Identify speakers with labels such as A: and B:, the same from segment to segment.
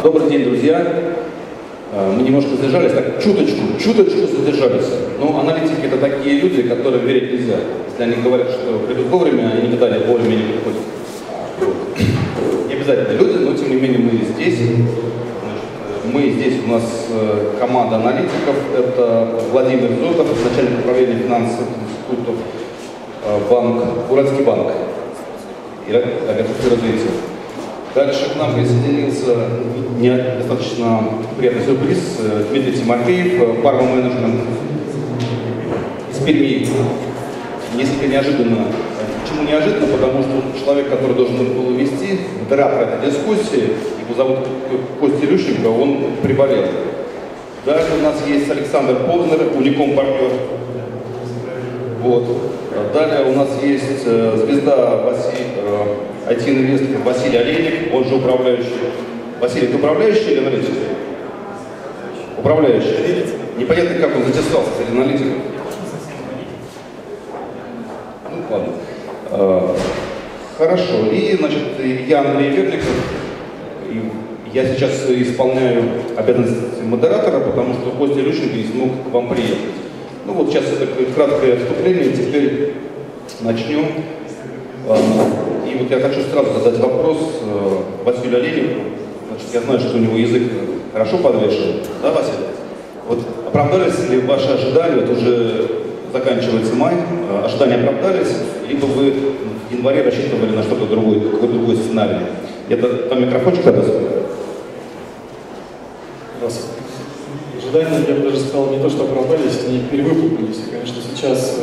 A: Добрый день, друзья. Мы немножко задержались, так чуточку задержались. Но аналитики — это такие люди, которым верить нельзя. Если они говорят, что придут вовремя, они никогда вовремя не приходят. Не обязательно люди, но тем не менее мы здесь. Мы здесь, у нас команда аналитиков. Это Владимир Зотов, начальник управления финансовых институтов, банк, Уральский банк. Дальше к нам присоединился достаточно приятный сюрприз Дмитрий Тимофеев, фарма-менеджмент из Перми. Несколько неожиданно. Почему неожиданно? Потому что человек, который должен был вести, модератор этой дискуссии, его зовут Костя Илющенко, он приболел. Дальше у нас есть Александр Повнер, Уником партнер. Вот. Далее у нас есть звезда IT-инвестор Василий Олейник, он же управляющий. Василий, ты управляющий или аналитик? Управляющий. Непонятно, как он затесался среди аналитиков. Ну, ладно. Хорошо. И, значит, я Андрей Верников. Я сейчас исполняю обязанности модератора, потому что Костя Илющенко не смог к вам приехать. Ну вот сейчас это краткое вступление, теперь начнем. И вот я хочу сразу задать вопрос Василию Олейнику. Значит, я знаю, что у него язык хорошо подвешен. Да, Василий? Вот оправдались ли ваши ожидания? Вот уже заканчивается май, ожидания оправдались, либо вы в январе рассчитывали на что-то другое, какой-то другой сценарий? Это там микрофончик тогда?
B: Ожидания, я бы даже сказал, не то, что оправдались, они перевыполнились. И, конечно, сейчас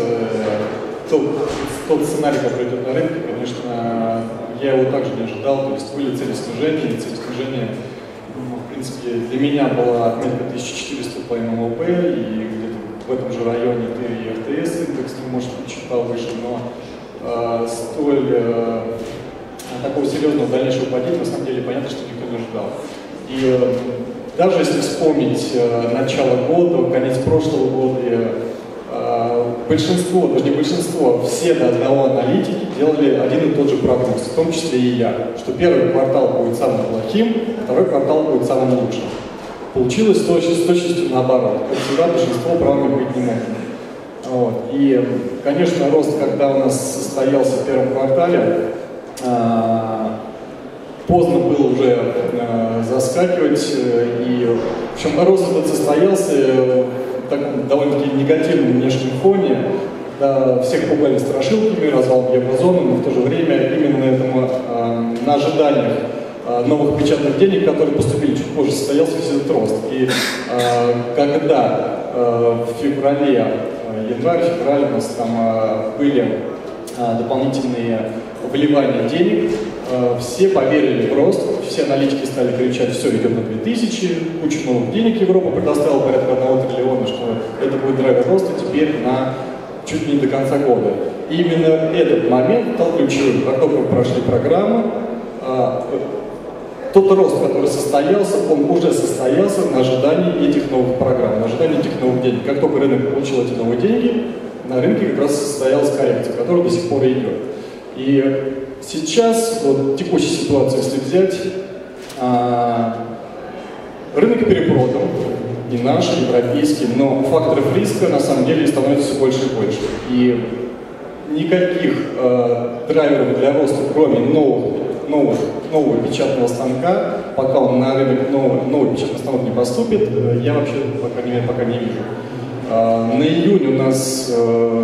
B: тот сценарий, который идет на рынке, конечно, я его также не ожидал. То есть были цели снижения, и цели снижения, в принципе, для меня была отметка 1400 по МЛП, и где-то в этом же районе ты и РТС индекс, может быть, чуть повыше, но такого серьезного дальнейшего падения, на самом деле, понятно, что никто не ожидал. И даже если вспомнить начало года, конец прошлого года, большинство, даже не большинство, все до одного аналитики делали один и тот же прогноз, в том числе и я, что первый квартал будет самым плохим, второй квартал будет самым лучшим. Получилось с точностью наоборот. Как всегда, большинство правыми быть не может. Вот. И, конечно, рост, когда у нас состоялся в первом квартале, поздно было уже заскакивать, и в общем, рост этот состоялся в таком довольно-таки негативном внешнем фоне, когда всех пугали страшилками, развал еврозоны, но в то же время именно на ожиданиях новых печатных денег, которые поступили чуть позже, состоялся весь этот рост. И когда в январь-феврале у нас там были дополнительные вливания денег, все поверили в рост, все аналитики стали кричать: все идет на 2000, кучу новых денег Европа предоставила, порядка 1 триллиона, что это будет драйвер роста теперь на чуть ли не до конца года. И именно этот момент стал ключевым. Как только прошли программы, тот рост, который состоялся, он уже состоялся на ожидании этих новых программ, на ожидании этих новых денег. Как только рынок получил эти новые деньги, на рынке как раз состоялась коррекция, которая до сих пор идет. И сейчас, вот текущая ситуация, если взять, рынок перепродан, не наш, европейский, но факторов риска на самом деле становится все больше и больше. И никаких драйверов для роста, кроме нового печатного станка, пока он на рынок новый печатный станок не поступит, я вообще, по крайней мере, пока не вижу. На июнь у нас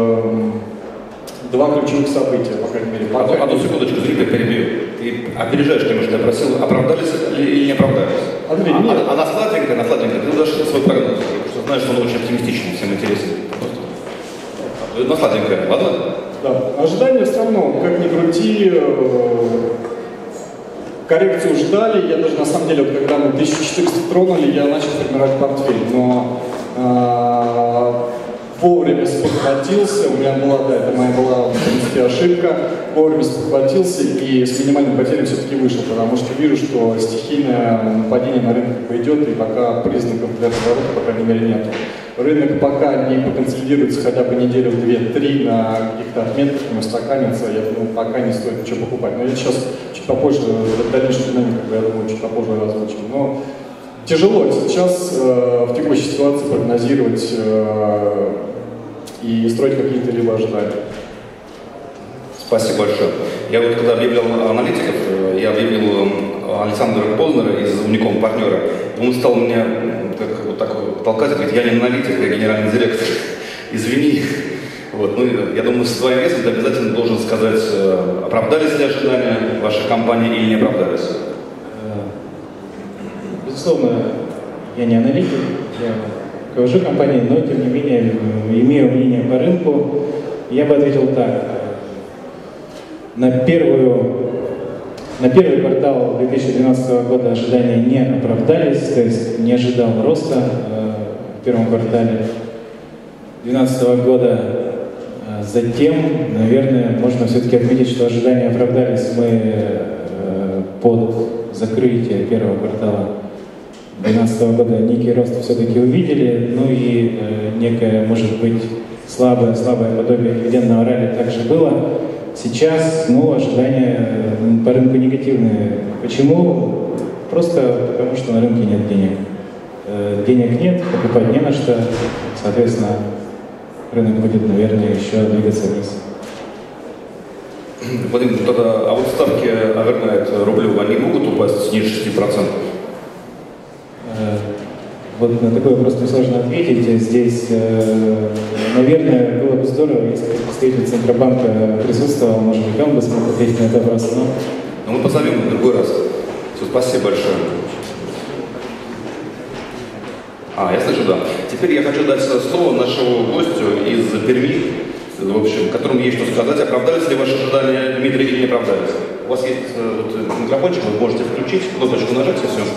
B: два ключевых события, по крайней мере.
A: Одну секундочку, зритель перебью. Ты опережаешь немножко, я просил, оправдались или не оправдались?
B: Андрей, нет.
A: Она сладенькая, ты дашь свой прогноз, потому что знаешь, что он очень оптимистичный, всем интересен. Она сладенькая, ладно?
B: Да, ожидания все равно, как ни крути, коррекцию ждали. Я даже на самом деле, вот, когда мы 1400 тронули, я начал формировать портфель, но вовремя спохватился, у меня была, да, это моя была, в принципе, ошибка, вовремя спохватился и с минимальным потерей все-таки вышел, потому что вижу, что стихийное нападение на рынок пойдет, и пока признаков для разворота, по крайней мере, нет. рынок пока не поконсолидируется хотя бы неделю, 2-3 на каких-то отметках, не устаканится, я думаю, пока не стоит ничего покупать. Но я сейчас чуть попозже, дальнейшую динамику, я думаю, чуть попозже озвучим. Но тяжело сейчас в текущей ситуации прогнозировать и строить какие-то либо ожидания.
A: Спасибо большое. Я вот когда объявлял аналитиков, я объявил Александра Познера из Unicom партнера. Он стал меня вот так толкать, говорит, я не аналитик, я генеральный директор. Извини. Вот. Ну, я думаю, с своим весом ты обязательно должен сказать, оправдались ли ожидания вашей компании или не оправдались.
C: Безусловно, я не аналитик, я руковожу компанией, но тем не менее имею мнение по рынку. Я бы ответил так. На первый квартал 2012 года ожидания не оправдались, то есть не ожидал роста в первом квартале 2012 года. Затем, наверное, можно все-таки отметить, что ожидания оправдались. Мы под закрытие первого квартала 2012 года некий рост все-таки увидели, ну и некое, может быть, слабое подобие дивидендного ралли также было. Сейчас, ожидания по рынку негативные. Почему? Просто потому, что на рынке нет денег. Денег нет, покупать не на что, соответственно, рынок будет, наверное, еще двигаться вниз.
A: Владимир, тогда, а вот ставки овернайт рублю, они могут упасть ниже 6%?
C: Вот на такой вопрос мне сложно ответить. Здесь, наверное, было бы здорово, если представитель Центробанка присутствовал, может быть, он бы смог ответить на этот вопрос.
A: Но мы позовем в другой раз. Все, спасибо большое. Я слышу, да. Теперь я хочу дать слово нашему гостю из Перми, в общем, которому есть что сказать. Оправдались ли ваши ожидания, Дмитрий, или не оправдались? У вас есть микрофончик, вы можете включить, кнопочку нажать и все.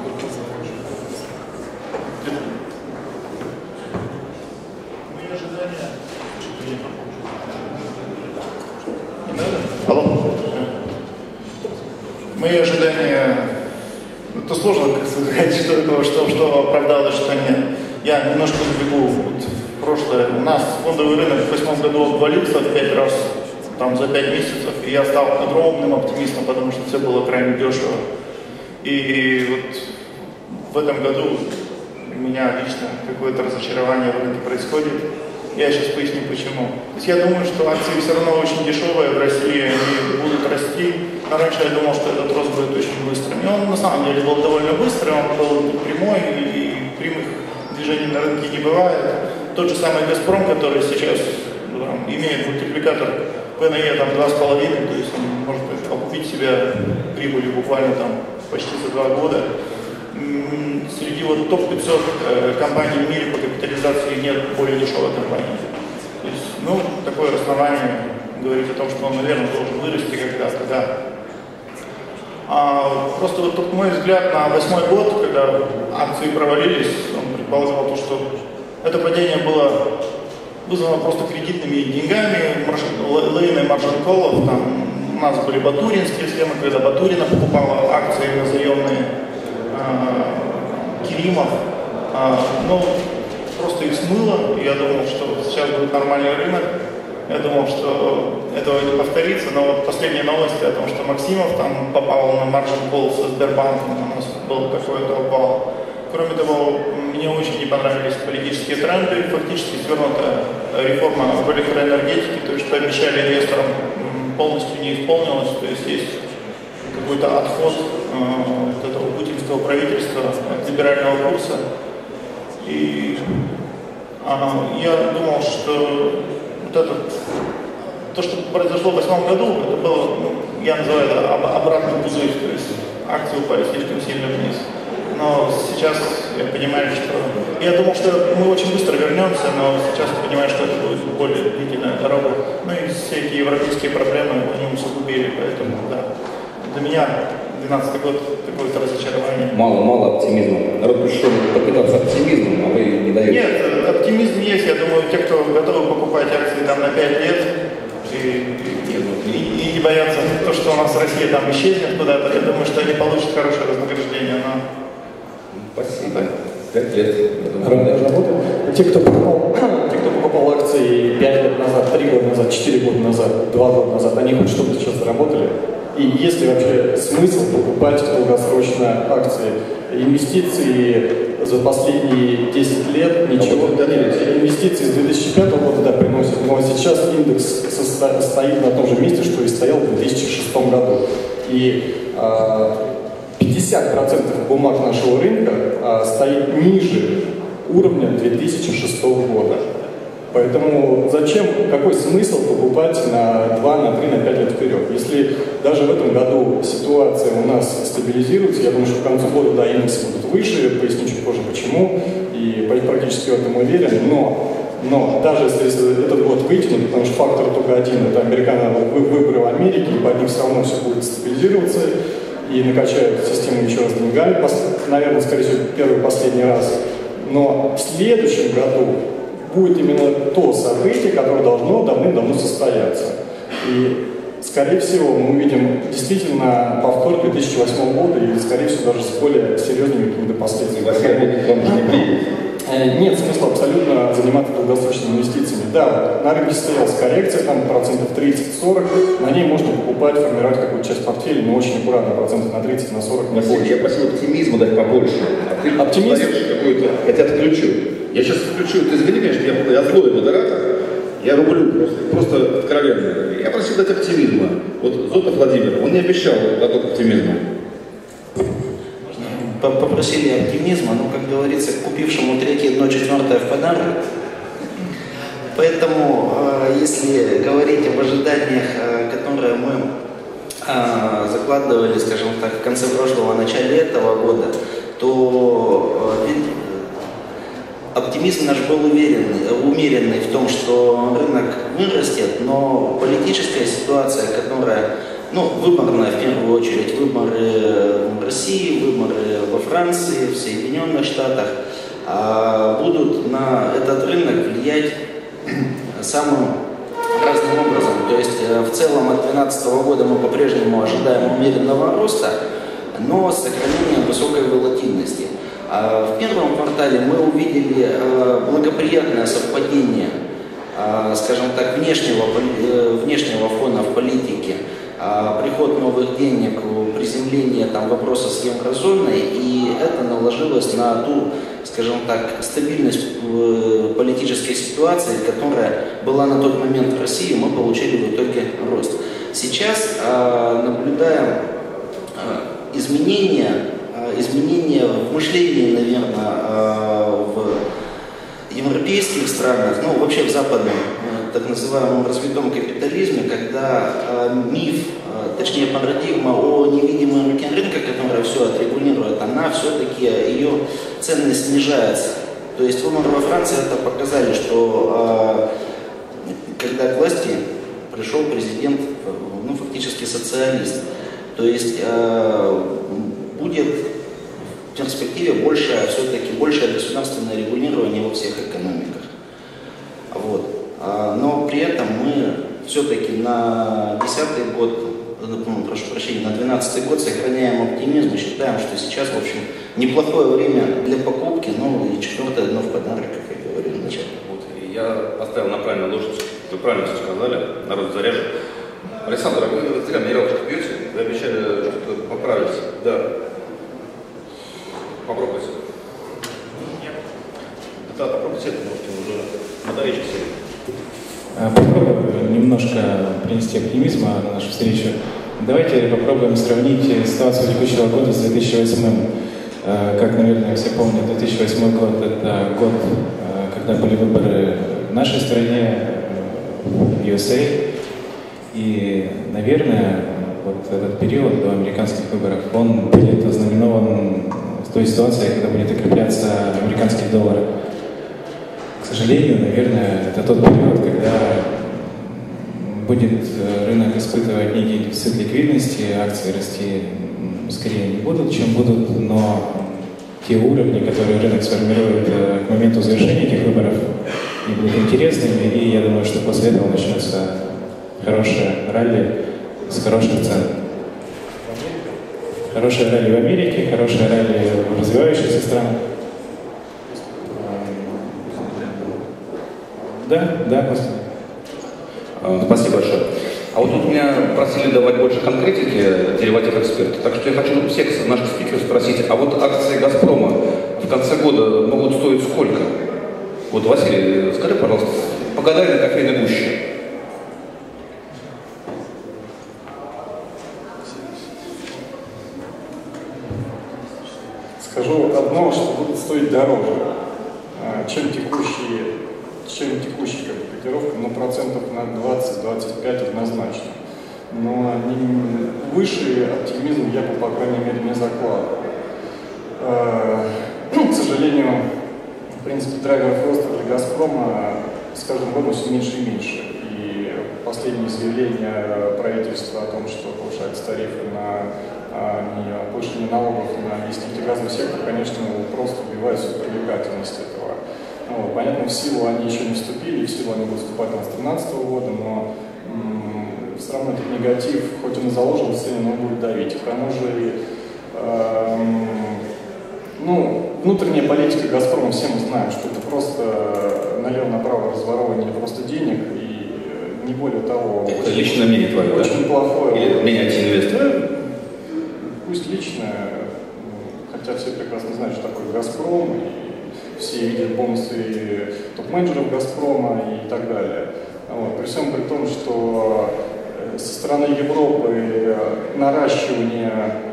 D: Мои ожидания, это сложно сказать, что оправдалось, что нет. Я немножко забегу в прошлое. У нас фондовый рынок в 2008 году обвалился в 5 раз, там за 5 месяцев, и я стал огромным оптимистом, потому что все было крайне дешево. И вот в этом году у меня лично какое-то разочарование в рынке происходит. Я сейчас поясню почему. То есть я думаю, что акции все равно очень дешевые в России, они будут расти. Но раньше я думал, что этот рост будет очень быстрым. И он на самом деле был довольно быстрый, он был прямой, и прямых движений на рынке не бывает. Тот же самый «Газпром», который сейчас имеет мультипликатор ПНЕ там 2,5, то есть он может окупить себя прибылью буквально там почти за 2 года. Среди топ-500 компаний в мире по капитализации нет более дешевой компании. То есть, такое основание говорит о том, что он, наверное, должен вырасти когда-то, да. Просто мой взгляд на 2008 год, когда акции провалились, он предполагал то, что это падение было вызвано просто кредитными деньгами, лейной маржин-коллов. Там у нас были батуринские схемы, когда Батурина покупала акции на заемные Керимов, просто их смыло. Я думал, что сейчас будет нормальный рынок. Я думал, что этого не повторится, но вот последние новости о том, что Максимов там попал на маржин колл со Сбербанком, у нас был какой-то упал. Кроме того, мне очень не понравились политические тренды, фактически свернутая реформа в электроэнергетике, то есть что обещали инвесторам, полностью не исполнилось, то есть какой-то отход от этого путинского правительства, от либерального курса. И я думал, что то, что произошло в 2008 году, это было, я называю это обратный пузырь, то есть акции упали слишком сильно вниз. Но сейчас я понимаю, что... Я думал, что мы очень быстро вернемся, но сейчас я понимаю, что это будет более длительная дорога. И все эти европейские проблемы, они усугубили, поэтому, да. Для меня 2012 год какое-то разочарование.
A: Мало оптимизма. Народ пришел покидаться оптимизмом, а вы не даете.
D: Нет, оптимизм есть. Я думаю, те, кто готовы покупать акции там на 5 лет и не боятся то, что у нас Россия там исчезнет куда-то, я думаю, что они получат хорошее вознаграждение.
A: Спасибо. 5 лет.
B: Работает. Те, кто покупал акции 5 лет назад, 3 года назад, 4 года назад, 2 года назад, они хоть что-то сейчас заработали? И есть ли вообще смысл покупать долгосрочно акции? Инвестиции за последние 10 лет ничего. Инвестиции с 2005 года да, приносят, но сейчас индекс стоит на том же месте, что и стоял в 2006 году. И 50% бумаг нашего рынка стоит ниже уровня 2006 года. Поэтому зачем, какой смысл покупать на 2, на 3, на 5 лет вперед? Если даже в этом году ситуация у нас стабилизируется, я думаю, что к концу года да, индексы будут выше, поясню чуть позже почему, и практически в этом уверен, но даже если этот год вытянут, потому что фактор только один, это выборы в Америке, и под них все равно все будет стабилизироваться, и накачают систему еще раз деньгами, наверное, скорее всего, первый и последний раз. Но в следующем году будет именно то событие, которое должно давным-давно состояться. И, скорее всего, мы увидим действительно повтор 2008 года и, скорее всего, даже с более серьезными какими-то последствиями. Нет смысла абсолютно заниматься долгосрочными инвестициями. Да, на рынке состоялась коррекция, там процентов 30-40, на ней можно покупать, формировать какую-то часть портфеля, но очень аккуратно, процентов на 30, на 40, не больше.
A: Я просил оптимизма дать побольше. А ты
B: оптимизм?
A: Какой-то, я тебя отключу. Я сейчас включу, ты извини меня, что я злой модератор, я рублю просто откровенно. Я просил дать оптимизма. Вот Зотов Владимир, он не обещал дать оптимизма.
E: Попросили оптимизма, но, как говорится, к купившему 3, 1/4 в подарок. Поэтому, если говорить об ожиданиях, которые мы закладывали, скажем так, в конце прошлого, начале этого года, то оптимизм наш был умеренный в том, что рынок вырастет, но политическая ситуация, которая, выборная в первую очередь, выборы в России, выборы во Франции, в Соединенных Штатах, будут на этот рынок влиять самым разным образом. То есть в целом от 2012 года мы по-прежнему ожидаем умеренного роста, но с сохранением высокой волатильности. В первом квартале мы увидели благоприятное совпадение, скажем так, внешнего фона в политике, приход новых денег, приземление вопроса с еврозоной, и это наложилось на ту, скажем так, стабильность политической ситуации, которая была на тот момент в России, мы получили в итоге рост. Сейчас наблюдаем изменения в мышлении, наверное, в европейских странах, вообще в западном, так называемом развитом капитализме, когда миф, точнее парадигма о невидимой руке рынка, которая все отрегулирует, она все-таки, ее ценность снижается. То есть выборы во Франции это показали, что когда к власти пришел президент, фактически социалист, то есть будет в перспективе большее государственное регулирование во всех экономиках. Вот. Но при этом мы все-таки на 2010 год, на 2012 год сохраняем оптимизм и считаем, что сейчас, в общем, неплохое время для покупки, и 4-е дно в подарок, как я говорил вначале.
A: И я поставил на правильную лошадь, вы правильно все сказали, народ заряжен. Александр, вы зря минералочку пьете, вы обещали что-то поправить. Да. Попробуйте. Да, попробуйте, можете уже на доречке сидеть.
C: Попробую немножко принести оптимизма на нашу встречу. Давайте попробуем сравнить ситуацию текущего года с 2008. Как, наверное, все помнят, 2008 год – это год, когда были выборы в нашей стране, в USA. И, наверное, вот этот период до американских выборов, он будет ознаменован той ситуацией, когда будет укрепляться американский доллар. К сожалению, наверное, это тот период, когда будет рынок испытывать некий дефицит ликвидности, акции расти скорее не будут, чем будут, но те уровни, которые рынок сформирует к моменту завершения этих выборов, не будут интересными, и я думаю, что после этого начнется хорошее ралли с хороших цен. Хорошее ралли в Америке, хорошее ралли в развивающихся странах. Да, после.
A: Спасибо большое. А вот тут меня просили давать больше конкретики дериватив эксперт. Так что я хочу всех наших спикеров спросить, а вот акции «Газпрома» в конце года могут стоить сколько? Вот, Василий, скажи, пожалуйста, погадай на кофейной гуще.
B: Скажу одно, что будут стоить дороже, чем текущие котировки, но процентов на 20-25 однозначно. Но выше оптимизм я бы, по крайней мере, не закладывал. К сожалению, в принципе, драйверов роста для «Газпрома» с каждым годом все меньше и меньше. И последние заявления правительства о том, что повышаются тарифы на повышение налогов на нефтегазовый сектор, конечно, просто убивает всю привлекательность этого. Понятно, в силу они еще не вступили, в силу они будут вступать с 2013 года, но все равно этот негатив, хоть он и заложен в цене, но он будет давить. К тому же, внутренняя политика «Газпрома», все мы знаем, что это просто налево-направо разворовывание просто денег и не более того.
A: Это личное мнение твое,
B: очень
A: да?
B: Плохое.
A: Или мнение инвестора?
B: Пусть личное, хотя все прекрасно знают, что такое «Газпром», и все видят бонусы топ-менеджеров «Газпрома» и так далее. При всем при том, что со стороны Европы наращивание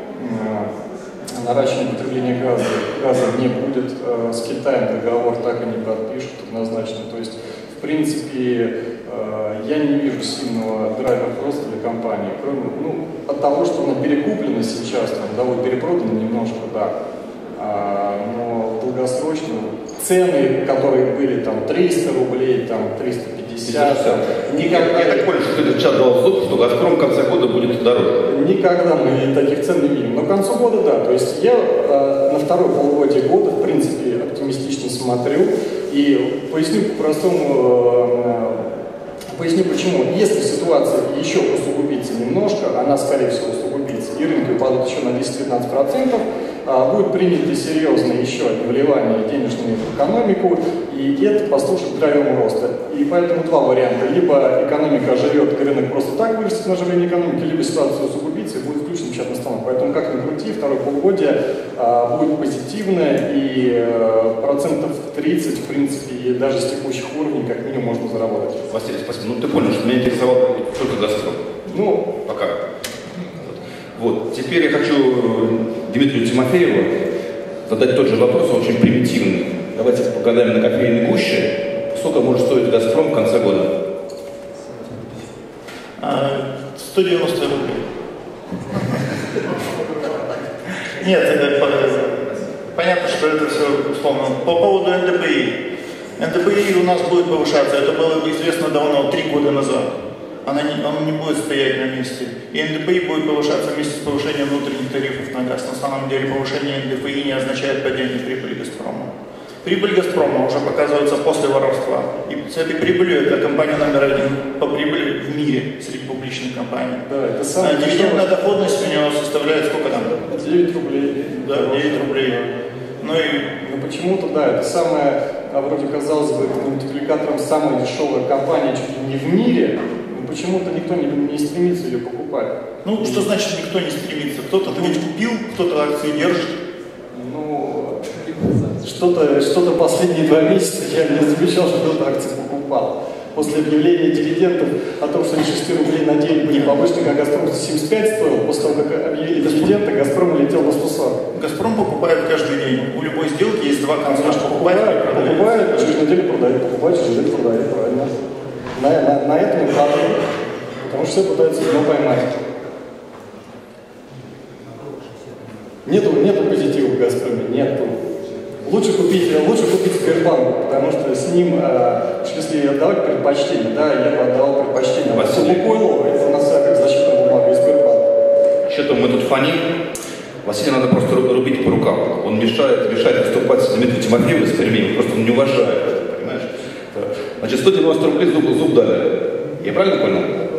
B: потребления газа не будет, с Китаем договор так и не подпишут однозначно. То есть, в принципе, я не вижу сильного драйвера роста для компании, кроме от того, что она перекуплена сейчас, перепродана немножко, да. Но долгосрочно цены, которые были 300 рублей, 350, никогда...
A: Я так понял, что ты сейчас дал зуб, что «Газпром» в конце года будет дороже.
B: Никогда мы таких цен не видим. Но к концу года, да. То есть я на второе полугодие года, в принципе, оптимистично смотрю. И поясню поясню почему. Если ситуация еще усугубится немножко, она, скорее всего, усугубится, и рынки упадут еще на 10-15%, будет принято серьезное еще вливание денежной в экономику, и это послужит драйвером роста. И поэтому два варианта. Либо экономика оживет, и рынок просто так вырастет на оживление экономики, либо ситуация усугубится, и будет включен печатный станок. Поэтому, как ни крути, второе полугодие будет позитивное, и процентов 30, в принципе, и даже с текущих уровней, как минимум, можно заработать.
A: Василий, спасибо. Ты понял, что меня интересовал только «Газпром». Пока. Вот. Теперь я хочу Дмитрию Тимофееву задать тот же вопрос, он очень примитивный. Давайте погадаем на кофейной гуще. Сколько может стоить «Газпром» в конце года?
D: 190 рублей. Нет, понятно, что это все условно. По поводу НДПИ. НДПИ у нас будет повышаться. Это было известно давно, 3 года назад. Он не будет стоять на месте. И НДПИ будет повышаться вместе с повышением внутренних тарифов на газ. На самом деле повышение НДПИ не означает падение прибыли «Газпрома». Прибыль «Газпрома» уже показывается после воровства. И с этой прибылью это компания номер 1 по прибыли в мире среди публичных компаний.
B: Да, это самое
D: дивидендная доходность у него составляет сколько там?
B: 9 рублей.
D: Да, 9 рублей.
B: Но почему-то, да, это самое, вроде казалось бы, мультипликатором самая дешевая компания чуть ли не в мире. Почему-то никто не стремится ее покупать.
D: Что значит никто не стремится? Кто-то ведь купил, кто-то акции держит.
B: Что-то последние 2 месяца я не замечал, что кто-то акции покупал. После объявления дивидендов о том, что они 6 рублей на день были повышены, как «Газпром» 75 стоил, после того, как объявили дивиденды, «Газпром» летел на 140.
D: «Газпром» покупает каждый день. У любой сделки есть 2 конца.
B: Покупает, через неделю продает, покупает, через неделю продает, правильно. На этом и падает, потому что все пытаются дно поймать. Нету позитива в «Газпроме», нету. Лучше купить Сбербанк, потому что с ним, если отдавать предпочтение, да, я бы отдавал предпочтение. Лукойлу, это на самом деле защитная бумага, и Сбербанк.
A: Что-то мы тут фоним. Василия надо просто рубить по рукам. Он мешает выступать с Дмитрием Тимофеевым из Перми, просто он не уважает, понимаешь? Значит, 190 рублей зуб дали. Я правильно понял?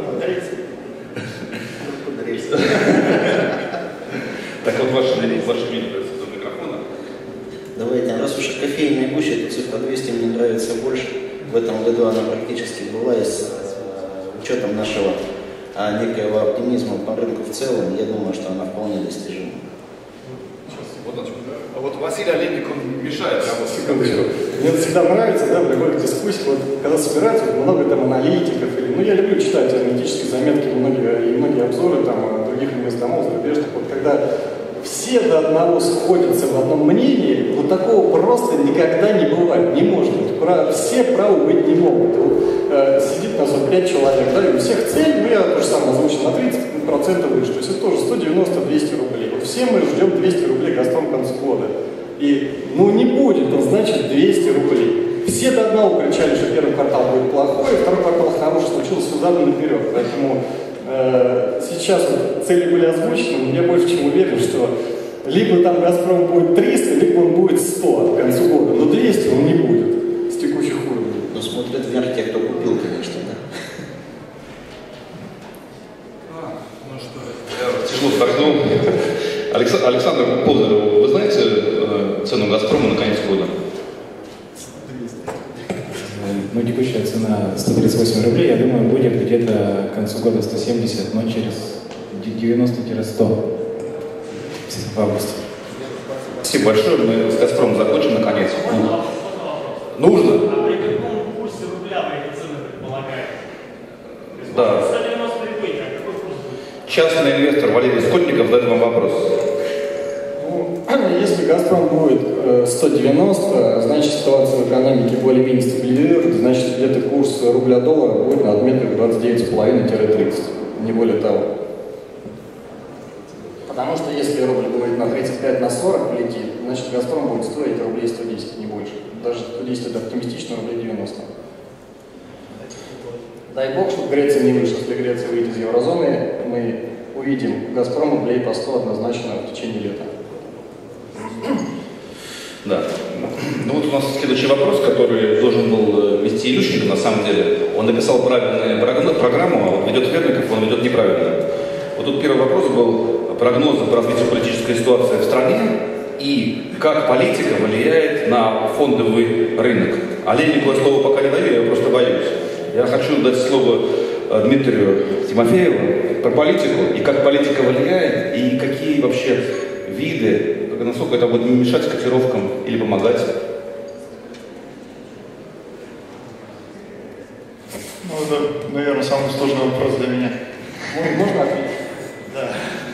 A: Так вот, ваше мнение до микрофона.
E: Давайте, раз уж кофейная гуща, эта цифра 200 мне нравится больше. В этом году она практически была, и с учетом нашего некоего оптимизма по рынку в целом, я думаю, что она вполне достижима.
F: А вот Василий Олейник, он мешает работать.
B: Секундочку. Мне всегда нравится, да, в любых дискуссиях, вот, когда собираются много там аналитиков, или, ну, я люблю читать аналитические заметки, многие обзоры там других инвестдомов, зарубежных, вот, когда все до одного сходятся в одном мнении, вот такого просто никогда не бывает, не может быть. Все правы быть не могут. Вот, сидит нас вот 5 человек, да, и у всех цель, ну, я тоже сам озвучил, на 30% выше, то есть это тоже 190-200 рублей. Вот все мы ждем 200 рублей «Газпром» к концу года. И, ну, не будет он, значит, 200 рублей. Все до одного кричали, что первый квартал будет плохой, второй квартал хороший, случилось все задом наперед. Поэтому сейчас вот цели были озвучены, но я больше чем уверен, что либо там «Газпром» будет 300, либо он будет 100 к концу года, но 200 он не будет с текущих уровней.
E: Ну, смотрят вверх те, кто купил, конечно, да.
F: Ну что,
A: Я тяжело вздохнул. Александр Познер, вы знаете цену «Газпрома» на конец года?
C: Ну, текущая цена 138 рублей, я думаю, будет где-то к концу года 170, но через 90-100 в августе.
A: Спасибо большое, мы с «Газпромом» закончим наконец. Нужно?
G: А при каком курсе рубля вы эти цены предполагаете?
A: Да.
G: 190 рублей, а какой курс будет?
A: Частный инвестор Валерий Скотников задает вам вопрос.
B: Ну, если «Газпром» будет 190, значит ситуация в экономике более-менее стабилизируется, значит где-то курс рубля-доллара будет на отметках 29,5-30, не более того. Потому что если рубль будет на 35, на 40 полетит, значит «Газпром» будет стоить рублей 110, не больше. Даже 110 это оптимистично, рублей 90. Дай бог, чтобы Греция не вышла. Если Греция выйдет из еврозоны, мы увидим «Газпром» рублей по 100 однозначно в течение лета.
A: Да. Ну вот у нас следующий вопрос, который должен был вести Илющенко, на самом деле. Он написал правильную программу, а вот ведет Верников, он ведет неправильно. Вот тут первый вопрос был прогнозы по развитию политической ситуации в стране и как политика влияет на фондовый рынок. Олейнику я слово пока не даю, я просто боюсь. Я хочу дать слово Дмитрию Тимофееву про политику и как политика влияет, и какие вообще виды, насколько это будет мешать котировкам или помогать.
D: Ну, это, наверное, самый сложный вопрос для меня.
B: Можно ответить?
D: Да.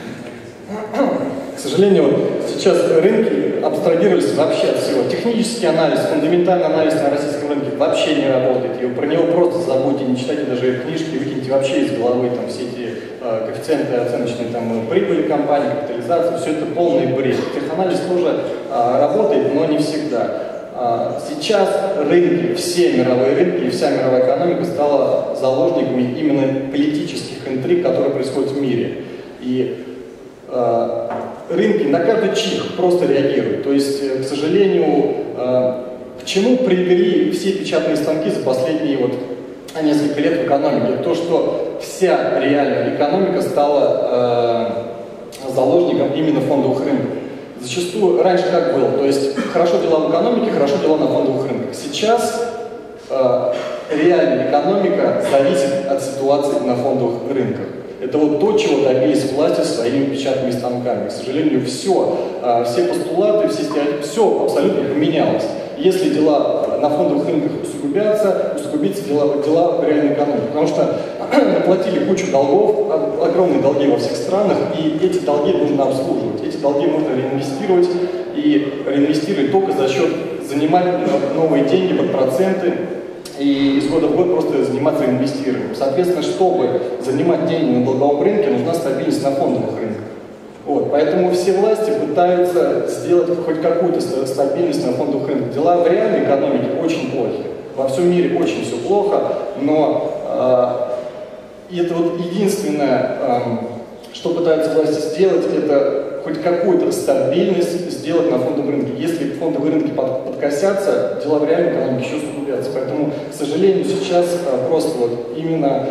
B: К сожалению, вот сейчас рынки абстрагировались вообще от всего. Технический анализ, фундаментальный анализ на российском рынке вообще не работает. И про него просто забудьте, не читайте даже книжки, выкиньте вообще из головы там, все эти коэффициенты оценочные там, прибыли компании, капитализации, все это полный бред. Теханализ тоже работает, но не всегда. Сейчас рынки, все мировые рынки и вся мировая экономика стала заложниками именно политических интриг, которые происходят в мире. И рынки на каждый чих просто реагируют. То есть, к сожалению, к чему привели все печатные станки за последние вот несколько лет в экономике? То, что вся реальная экономика стала заложником именно фондовых рынков. Зачастую раньше как было? То есть хорошо дела в экономике, хорошо дела на фондовых рынках. Сейчас реальная экономика зависит от ситуации на фондовых рынках. Это вот то, чего добились власти своими печатными станками. К сожалению, все постулаты, все абсолютно поменялось. Если дела на фондовых рынках усугубятся дела в реальной экономике. Потому что наплатили кучу долгов, огромные долги во всех странах, и эти долги нужно обслуживать. Эти долги нужно реинвестировать, и реинвестировать только за счет занимать новые деньги под проценты, и из года в год просто заниматься инвестированием. Соответственно, чтобы занимать деньги на долговом рынке, нужна стабильность на фондовых рынках. Вот, поэтому все власти пытаются сделать хоть какую-то стабильность на фондовых рынках. Дела в реальной экономике очень плохи. Во всем мире очень все плохо, но это вот единственное, что пытаются власти сделать, это хоть какую-то стабильность сделать на фондовом рынке. Если фондовые рынки подкосятся, дела в реальной экономике еще усугубятся. Поэтому, к сожалению, сейчас просто вот именно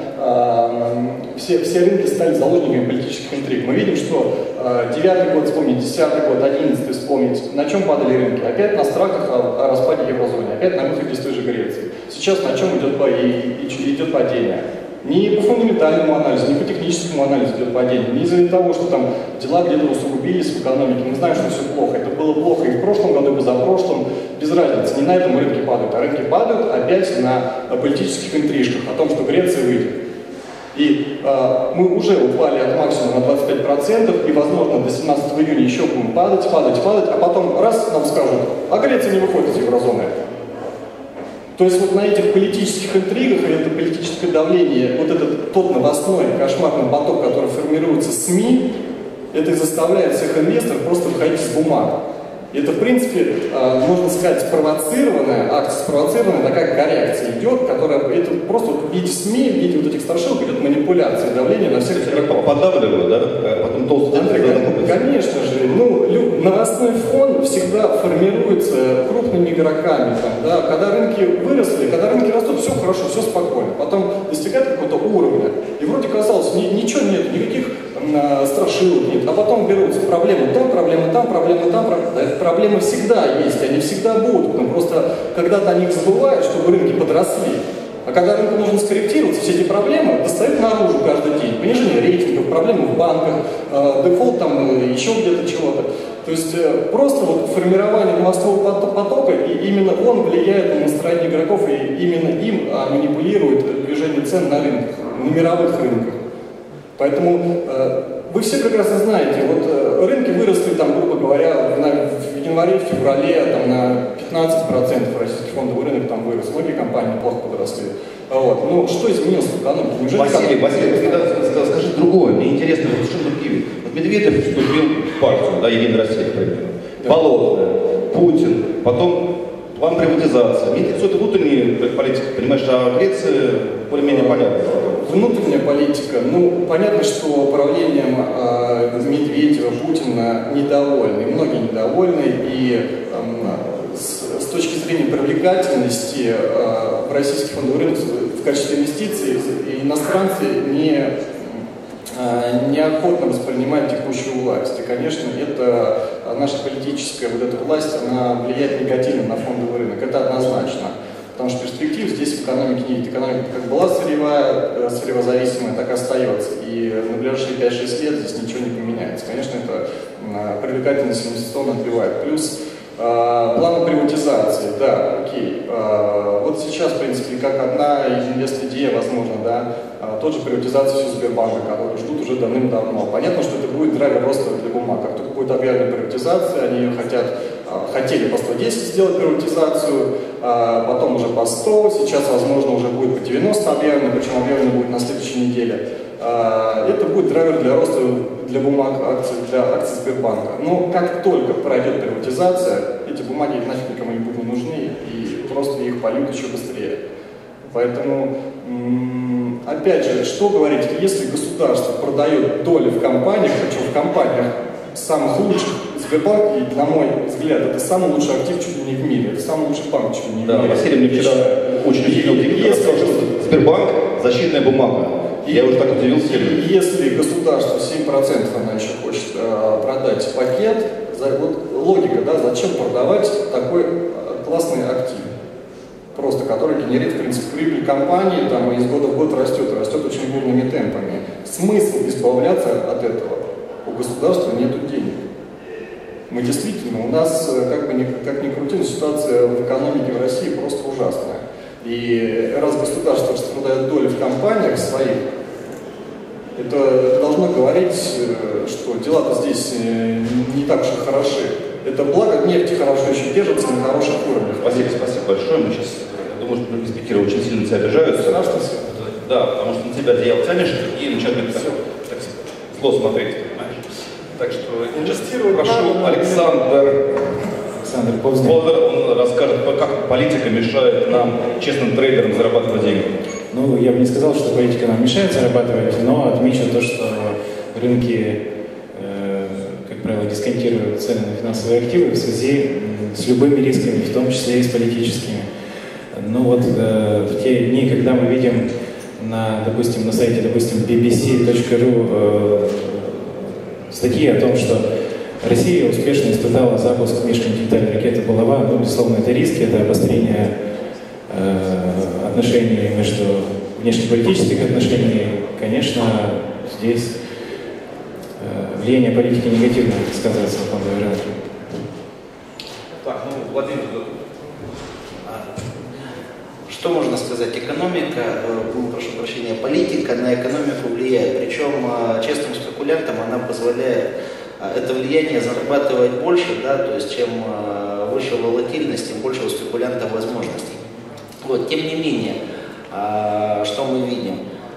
B: все рынки стали заложниками политических интриг. Мы видим, что 9-й год вспомнить, 10-й год, 11-й вспомнить, на чем падали рынки? Опять на страхах о распаде еврозоны, опять на выходе из той же Греции. Сейчас на чем идет падение? Не по фундаментальному анализу, не по техническому анализу идет падение, не из-за того, что там дела где-то усугубились в экономике. Мы знаем, что все плохо. Это было плохо и в прошлом году, и позапрошлом. Без разницы. Не на этом рынке падают, а рынки падают опять на политических интрижках о том, что Греция выйдет. И мы уже упали от максимума на 25%, и, возможно, до 17 июня еще будем падать, а потом раз нам скажут, а Греция не выходит из еврозоны. То есть вот на этих политических интригах и это политическое давление, вот этот тот новостной кошмарный поток, который формируется СМИ, это и заставляет всех инвесторов просто выходить из бумаг. Это, в принципе, можно сказать, спровоцированная акция, спровоцированная такая коррекция идет, которая это просто вот в виде СМИ, в виде вот этих страшилок идет манипуляция, давление на всех игроков.
A: Подавливают, да? Потом толстый.
B: Конечно же, новостной фон всегда формируется крупными игроками. Там, да? Когда рынки выросли, когда рынки растут, все хорошо, все спокойно. Потом достигает какого-то уровня. И вроде казалось, ничего нет, никаких страшилок нет. А потом берутся проблемы там, проблемы там, проблемы там. Проблемы всегда есть, они всегда будут. Но просто когда-то о них забывают, чтобы рынки подросли. А когда рынку нужно скорректироваться, все эти проблемы достают наружу каждый день. Понижение рейтингов, проблемы в банках, дефолт там, еще где-то чего-то. То есть просто вот формирование новостного потока, и именно он влияет на настроение игроков, и именно им манипулирует движение цен на рынках, на мировых рынках. Поэтому вы все прекрасно знаете, вот рынки выросли, там, грубо говоря, в январе, в феврале там, на 15% российский фондовый рынок там вырос, многие компании плохо подросли. Вот. Ну, что изменилось в экономике?
A: Василий, скажи другое, мне интересно, вот что другие. Вот Медведев вступил в партию, да, Единая Россия, например. Да. Болотная, Путин, потом план приватизации. Мне кажется, это внутренняя политика, понимаешь, а Греция более-менее понятна.
B: Внутренняя политика. Ну, понятно, что правлением Медведева, Путина недовольны. Многие недовольны. И с точки зрения привлекательности в российский фондовый рынок в качестве инвестиций иностранцы неохотно воспринимают текущую власть. И, конечно, это наша политическая вот эта власть, она влияет негативно на фондовый рынок. Это однозначно. Потому что перспектив здесь в экономике нет. Экономика как была сырьевозависимая, так и остается. И на ближайшие 5-6 лет здесь ничего не поменяется. Конечно, это привлекательность инвестиционно отбивает. Плюс планы приватизации, да, окей. Вот сейчас, в принципе, как одна из инвест-идей, возможно, да, тот же приватизация Сбербанка, которую ждут уже давным-давно. Понятно, что это будет драйвер роста для бумаг. Как только будет объявлена приватизация, они ее хотели по 110 сделать приватизацию, потом уже по 100, сейчас, возможно, уже будет по 90 объявлено, причем объявлено будет на следующей неделе. Это будет драйвер для роста для бумаг, для акций Сбербанка. Но как только пройдет приватизация, эти бумаги нафиг никому не будут нужны, и просто их польют еще быстрее. Поэтому, опять же, что говорить, если государство продает доли в компаниях, причем в компаниях самых лучших, Сбербанк, на мой взгляд, это самый лучший актив чуть ли не в мире, это самый лучший банк чуть ли не в мире.
A: Да, Василий мне вчера очень удивил, Сбербанк – защитная бумага. Я уже так удивился.
B: Если государство 7% она еще хочет продать пакет, вот логика, да, зачем продавать такой классный актив, просто который генерит, в принципе, прибыль компании, там, из года в год растет очень бурными темпами. Смысл избавляться от этого? У государства нет денег. Мы действительно, у нас, как ни крути, ситуация в экономике в России просто ужасная. И раз государство продает доли в компаниях своих, это должно говорить, что дела-то здесь не так уж и хороши. Это благо нефти хорошо еще держится на хороших уровнях.
A: Спасибо большое. Мы сейчас, я думаю, что другие спикеры очень сильно на тебя обижаются.
B: Страшно все.
A: Да, потому что на тебя одеяло тянешь, и начинают так зло смотреть, понимаешь? Так что инвестировать прошу Александр Повзнер, он расскажет, как политика мешает нам, честным трейдерам, зарабатывать деньги.
C: Ну, я бы не сказал, что политика нам мешает зарабатывать, но отмечу то, что рынки, как правило, ориентируют цены на финансовые активы в связи с любыми рисками, в том числе и с политическими. Ну вот в те дни, когда мы видим допустим, на сайте, bbc.ru статьи о том, что Россия успешно испытала запуск межконтинентальной ракеты «Булава», ну, безусловно, это риски, это обострение отношений между внешнеполитических отношений. Конечно, здесь влияние политики негативно сказывается на фондовой рынке.
A: Так, ну, Владимир,
E: что можно сказать? Экономика, прошу прощения, политика на экономику влияет. Причем честным спекулянтам она позволяет это влияние зарабатывать больше, да, то есть чем выше волатильность, тем больше у спекулянта возможностей. Вот, тем не менее, что мы видим?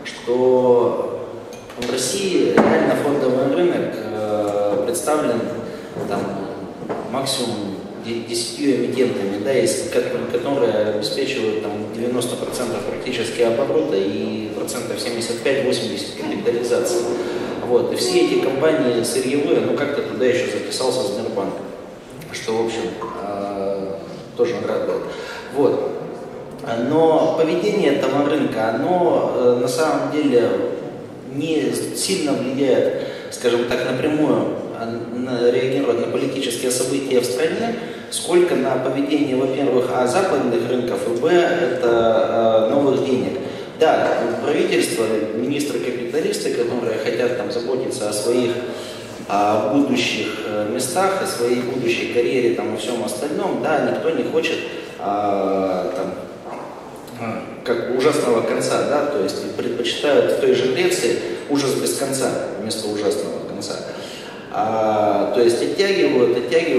E: Что в России реально фондовый рынок представлен там, максимум 10 эмитентами, да, которые обеспечивают там, 90% практически оборота и 75-80% капитализации. Вот. И все эти компании сырьевые, ну как-то туда еще записался Сбербанк, что, в общем, тоже радует. Вот. Но поведение этого рынка, оно на самом деле не сильно влияет, скажем так, напрямую реагирует на политические события в стране, сколько на поведение, во-первых, западных рынков, и это новых денег. Да, правительство, министры-капиталисты, которые хотят там заботиться о своих будущих местах, о своей будущей карьере там, и всем остальном, да, никто не хочет там, как бы ужасного конца, да, то есть предпочитают в той же Греции ужас без конца вместо ужасного конца. То есть оттягивают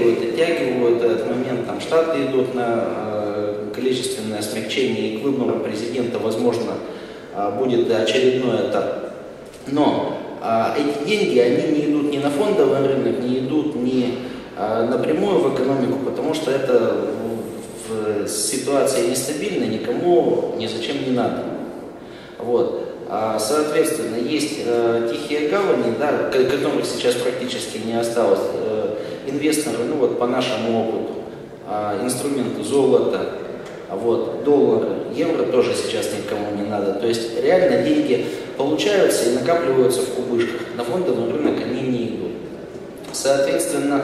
E: этот момент, там Штаты идут на количественное смягчение, и к выборам президента, возможно, будет очередной этап. Но эти деньги, они не идут ни на фондовый рынок, не идут ни напрямую в экономику, потому что это в ситуации нестабильной никому ни зачем не надо. Вот. Соответственно, есть тихие гавани, да, которых сейчас практически не осталось. Инвесторы, ну вот по нашему опыту, инструменты золота, вот, доллары, евро тоже сейчас никому не надо. То есть реально деньги получаются и накапливаются в кубышках. На фондовый рынок они не идут. Соответственно,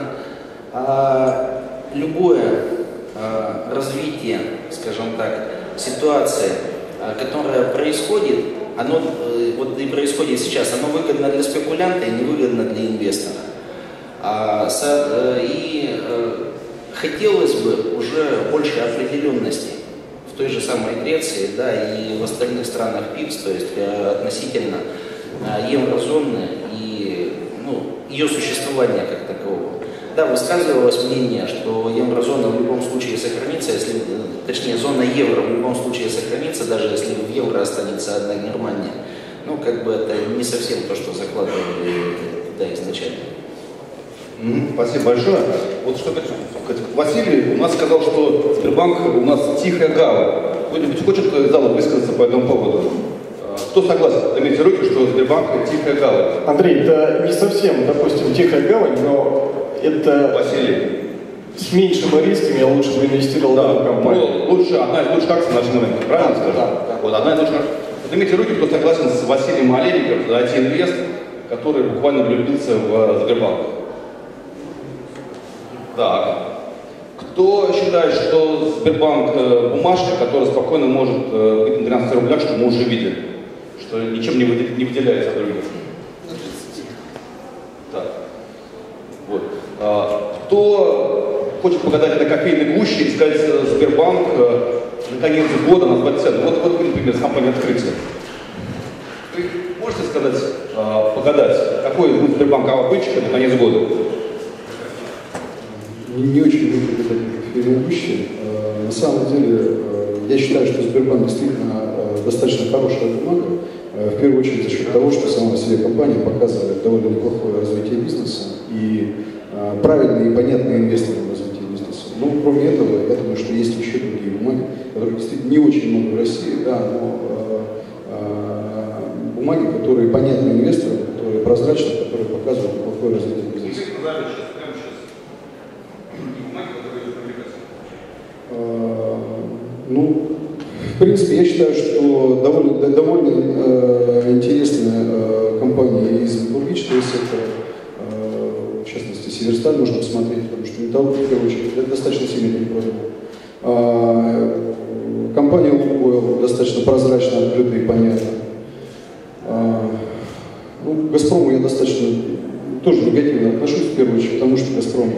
E: любое развитие, скажем так, ситуации, которая происходит, оно вот и происходит сейчас, оно выгодно для спекулянта и невыгодно для инвестора. И хотелось бы уже больше определенности в той же самой Греции, да, и в остальных странах ПИКС, то есть относительно еврозоны и ее существования как такового. Да, высказывалось мнение, что еврозона в любом случае сохранится, точнее зона евро в любом случае сохранится, даже если в евро останется одна Германия. Ну, как бы это не совсем то, что закладывали туда изначально.
A: Спасибо большое. Вот что Василий у нас сказал, что Сбербанк у нас тихая гавань. Кто-нибудь хочет из зала высказаться по этому поводу? Кто согласен? Поднимите руки, что Сбербанк тихая гавань.
B: Андрей, это не совсем, допустим, тихая гавань, но это
A: Василий.
B: с меньшими рисками я лучше бы инвестировал в эту компанию.
A: Одна из лучших акций на нашем рынке, правильно скажу?
B: Да.
A: Вот, одна из лучших акций. Поднимите руки, кто согласен с Василием Олейником, IT-инвест, который буквально влюбился в Сбербанк. Так. Кто считает, что Сбербанк бумажка, которая спокойно может быть на 13 рублях, что мы уже видели, что ничем не выделяется от других? Так. Вот. Кто хочет погадать на кофейной гуще и сказать Сбербанк на конец года назвать цену? Вот например, с компанией «Открытие». Вы можете сказать, погадать, какой будет Сбербанк обычно на конец года?
H: Не очень люблю гадать на кофейной гуще. На самом деле, я считаю, что Сбербанк действительно достаточно хорошая бумага, в первую очередь за счет того, что сама по себе компания показывает довольно неплохое развитие бизнеса и правильные и понятные инвесторы в развитии бизнеса. Но кроме этого, я думаю, что есть еще другие бумаги, которых действительно не очень много в России, да, но бумаги, которые понятны инвесторам, которые прозрачны, которые показывают неплохое развитие бизнеса.
A: Если назовешь сейчас, прямо сейчас, бумаги, которые идут публикации.
H: Ну, в принципе, я считаю, что довольно интересная компания из металлургического сектора, в частности, Северсталь можно посмотреть, потому что металл, в первую очередь, достаточно сильно перепродал. Компания Лукойл достаточно прозрачно, открыта и понятна. Ну, к Газпрому я достаточно тоже негативно отношусь, в первую очередь, потому что Газпром,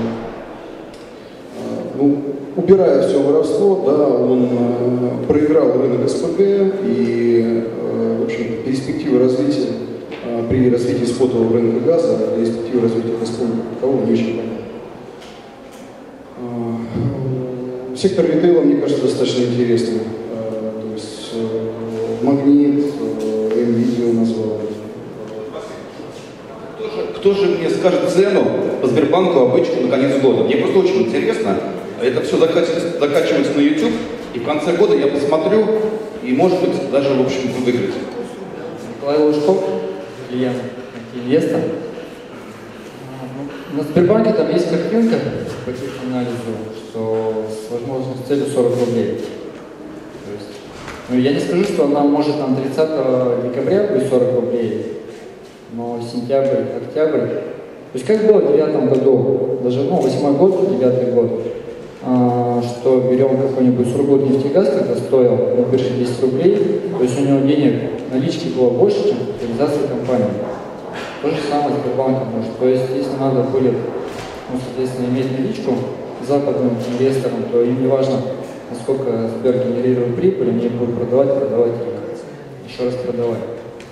H: ну, убирая все воровство, да, он проиграл рынок СПГ, и, в общем, перспективы развития при развитии спотового рынка газа, перспективы развития Газпрома такового не очень понятно. Сектор ритейла, мне кажется, достаточно интересный. То есть Магнит, NVIDIA назвал.
A: Кто же мне скажет цену по Сбербанку обычно на конец года? Мне просто очень интересно. Это все закачивается на YouTube, и в конце года я посмотрю, и, может быть, даже, в общем, выиграть.
I: Николай Лужков, клиент, инвестор. На Сбербанке там есть картинка по теханализу, что с возможностью целью 40 рублей. То есть, ну, я не скажу, что она может там 30 декабря быть 40 рублей, но сентябрь, октябрь. То есть как было в 2009 году, даже, ну, 8-й год, 9-й год, что берем какой-нибудь Сургутнефтегаз, когда стоил на бирже 10 рублей, то есть у него денег, налички было больше, чем капитализация компании. То же самое с Сбербанком может. То есть если надо будет, ну, соответственно, иметь наличку западным инвесторам, то им не важно, насколько Сбер генерирует прибыль, они будут продавать и еще раз продавать.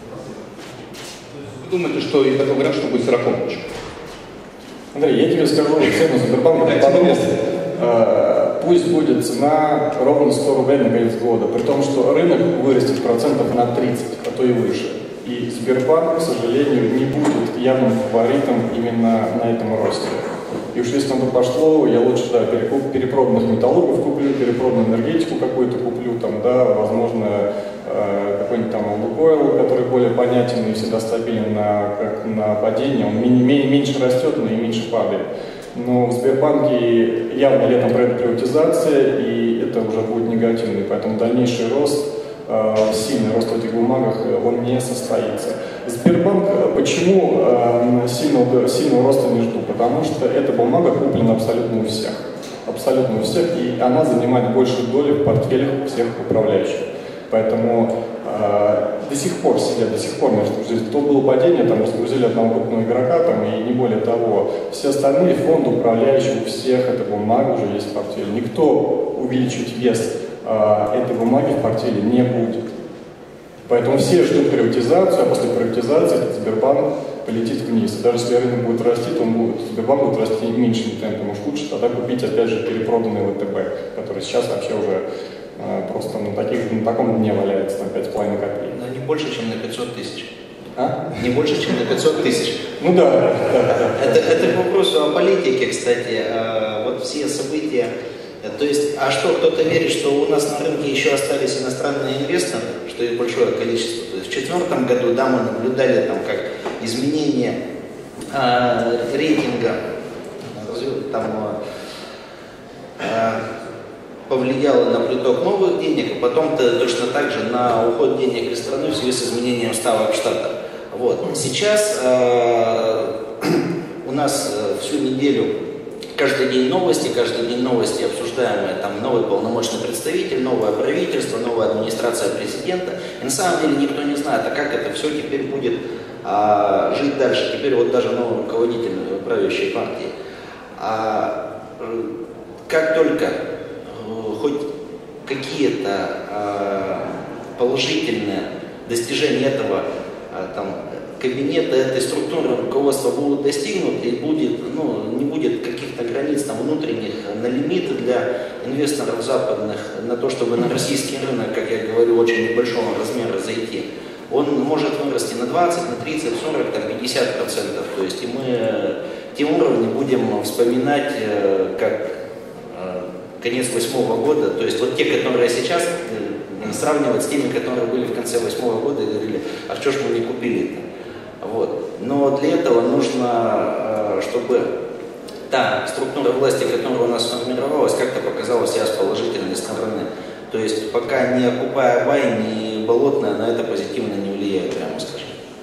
A: Вы думаете, что из этого варианта, что будет 40 рублей?
B: Андрей, я тебе скажу цену Сбербанка, потому что пусть будет цена ровно 100 рублей на конец года, при том, что рынок вырастет процентов на 30, а то и выше. И Сбербанк, к сожалению, не будет явным фаворитом именно на этом росте. И уж если на то пошло, я лучше, да, перепроданных металлургов куплю, перепроданную энергетику какую-то куплю, там, да, возможно, какой-нибудь там Лукойл, который более понятен и всегда стабилен на падение, он меньше растет, но и меньше падает. Но в Сбербанке явно летом пройдет приватизация, и это уже будет негативный, поэтому дальнейший рост, сильный рост в этих бумагах, он не состоится. Сбербанк, почему сильного роста не жду? Потому что эта бумага куплена абсолютно у всех. Абсолютно у всех, и она занимает большую долю в портфелях всех управляющих. Поэтому до сих пор сидят, до сих пор между здесь. То было падение, там разгрузили одного крупного игрока, там, и не более того. Все остальные фонды управляющие, у всех эта бумага уже есть в портфеле. Никто увеличить вес этой бумаги в портфеле не будет. Поэтому все ждут приватизацию, а после приватизации этот Сбербанк полетит вниз. И даже если рынок будет расти, то Сбербанк будет расти меньшим темпом. Уж лучше тогда купить опять же перепроданный ВТБ, который сейчас вообще уже просто на таком дне валяется, на 5,5 копеек.
E: Но не больше, чем на 500 тысяч.
B: А?
E: Не больше, чем на 500 тысяч.
B: Ну да.
E: Это к вопросу о политике, кстати. Вот все события. То есть, а что, кто-то верит, что у нас на рынке еще остались иностранные инвесторы, что их большое количество. То есть в 2004 году, да, мы наблюдали там как изменение рейтинга, там повлияло на приток новых денег, и потом-то точно так же на уход денег из страны в связи с изменением ставок в Штатах. Вот. Сейчас у нас всю неделю каждый день новости обсуждаемые, там новый полномочный представитель, новое правительство, новая администрация президента. И на самом деле никто не знает, а как это все теперь будет жить дальше. Теперь вот даже новый руководитель правящей партии. Как только хоть какие-то положительные достижения этого кабинета, этой структуры руководства будут достигнуты, и будет, не будет каких-то границ там, внутренних на лимиты для инвесторов западных, на то, чтобы на российский рынок, как я говорю, очень небольшого размера зайти. Он может вырасти на 20, на 30, 40, там, 50%. То есть и мы те уровни будем вспоминать как конец 2008 года, то есть вот те, которые сейчас, сравнивать с теми, которые были в конце 2008 года и говорили, а что ж мы не купили-то? Вот. Но для этого нужно, чтобы та структура власти, которая у нас сформировалась, как-то показала себя с положительной стороны. То есть пока ни Окупай-Абай, ни Болотная на это позитивно не влияют, прямо скажем.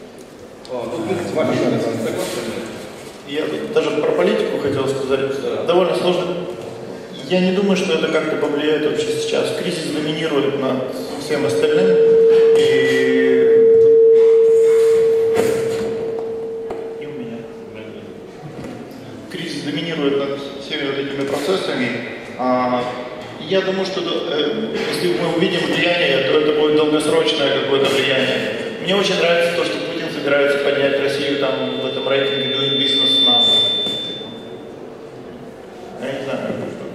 D: Я даже про политику хотел сказать. Довольно сложно. Я не думаю, что это как-то повлияет вообще сейчас. Кризис доминирует над всем остальным. И у меня. Кризис доминирует над всеми вот этими процессами. Я думаю, что если мы увидим влияние, то это будет долгосрочное какое-то влияние. Мне очень нравится то, что Путин собирается поднять Россию там в этом рейтинге Doing Business на... Я не знаю,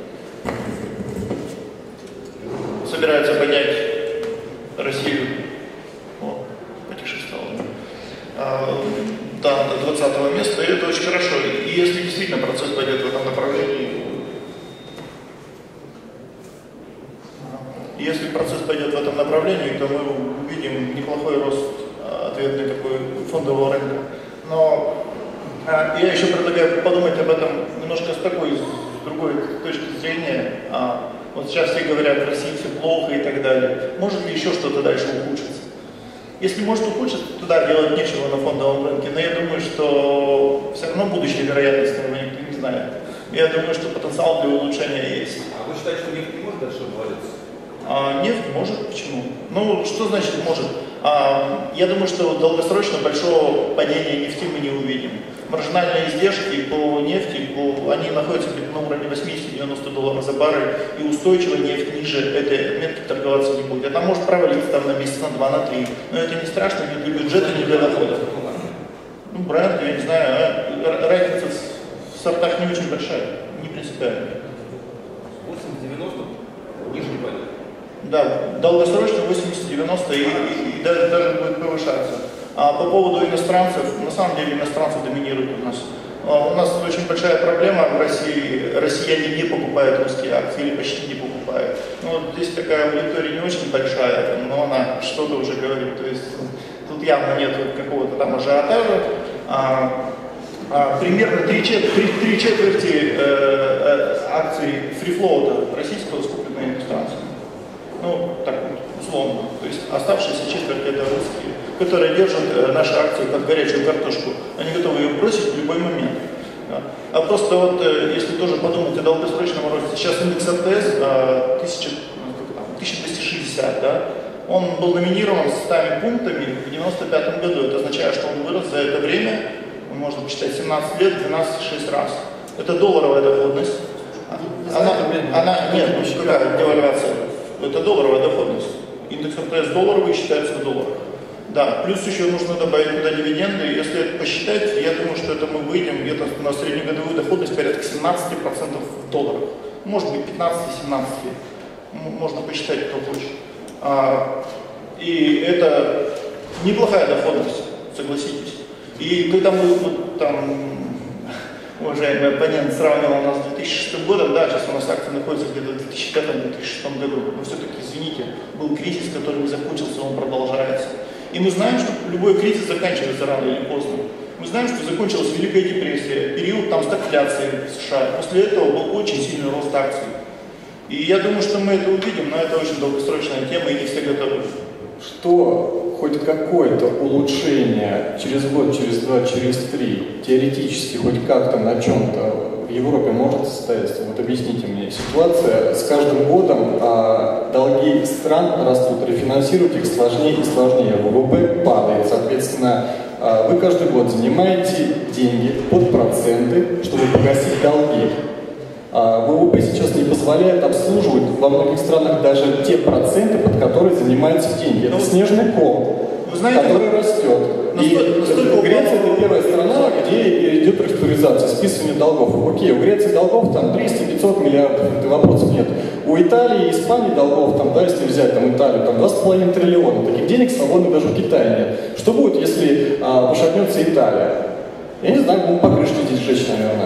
D: что. Собирается поднять Россию. О, потише стало. Да, до 20-го места, и это очень хорошо. И если действительно процесс пойдет в этом направлении, если процесс пойдет в этом направлении, то мы увидим неплохой рост ответный такой фондового рынка. Но я еще предлагаю подумать об этом немножко с другой точки зрения. Вот сейчас все говорят, в России все плохо и так далее. Может ли еще что-то дальше ухудшиться? Если может ухудшиться, то да, делать нечего на фондовом рынке. Но я думаю, что все равно будущее вероятностного никто не знает. Я думаю, что потенциал для улучшения есть.
F: А вы считаете, что нефть не может дальше обвалиться?
D: Нефть может. Почему? Ну, что значит может? Я думаю, что долгосрочно большого падения нефти мы не увидим. Маржинальные издержки по нефти, они находятся где-то на уровне $80-90 за баррель, и устойчиво нефть ниже этой отметки торговаться не будет. Она может провалиться там на месяц, на 2, на 3, но это не страшно ни для бюджета, ни для дохода. Ну, бренд, я не знаю, разница в сортах не очень большая, не принципиальная.
F: 80-90 ниже не пойдет.
D: Да, долгосрочно 80-90 и даже будет повышаться. А по поводу иностранцев, на самом деле иностранцы доминируют у нас. У нас очень большая проблема в России. Россияне не покупают русские акции или почти не покупают. Ну, вот здесь такая аудитория не очень большая, но она что-то уже говорит. То есть тут явно нет какого-то там ажиотажа. Примерно три четверти акций фрифлоута российского скуплены иностранцами. Ну, так условно. То есть оставшиеся четверть это русские, которые держат наши акции как горячую картошку. Они готовы ее бросить в любой момент. Да. А просто вот, если тоже подумать о долгосрочном росте, сейчас индекс РТС 1260, да, он был номинирован 100 пунктами в 1995 году. Это означает, что он вырос за это время, можно посчитать, 17 лет, 12,6 раз. Это долларовая доходность. Нет, какая девальвация? Это долларовая доходность. Индекс РТС долларовый считается в долларах. Да, плюс еще нужно добавить туда дивиденды. Если это посчитать, я думаю, что это мы выйдем где-то на среднегодовую доходность порядка 17% в долларах. Может быть 15-17%. Можно посчитать, кто хочет. И это неплохая доходность, согласитесь. И когда мы уважаемый оппонент сравнивал нас с 2006 годом, да, сейчас у нас акции находятся где-то в 2005-2006 году, но все-таки, извините, был кризис, который не закончился, он продолжается. И мы знаем, что любой кризис заканчивается рано или поздно. Мы знаем, что закончилась Великая депрессия, период там стагфляции в США. После этого был очень сильный рост акций. И я думаю, что мы это увидим, но это очень долгосрочная тема, и не все готовы.
B: Что хоть какое-то улучшение через год, через 2, через 3, теоретически хоть как-то на чем-то в Европе может состояться? Вот объясните мне. Ситуация с каждым годом, долги стран растут, рефинансировать их сложнее и сложнее, ВВП падает, соответственно, вы каждый год занимаете деньги под проценты, чтобы погасить долги. ВВП сейчас не позволяет обслуживать во многих странах даже те проценты, под которые занимаются деньги. Это снежный ком, который растет. И Греция – это первая страна, где идет реструктуризация, списывание долгов. Окей, у Греции долгов там 300-500 миллиардов, вопросов нет. У Италии и Испании долгов, там, да, если взять там, Италию, там 2,5 триллиона. Таких денег свободных даже в Китае нет. Что будет, если пошатнется Италия? Я не знаю, будем покрышки здесь сжечь, наверное.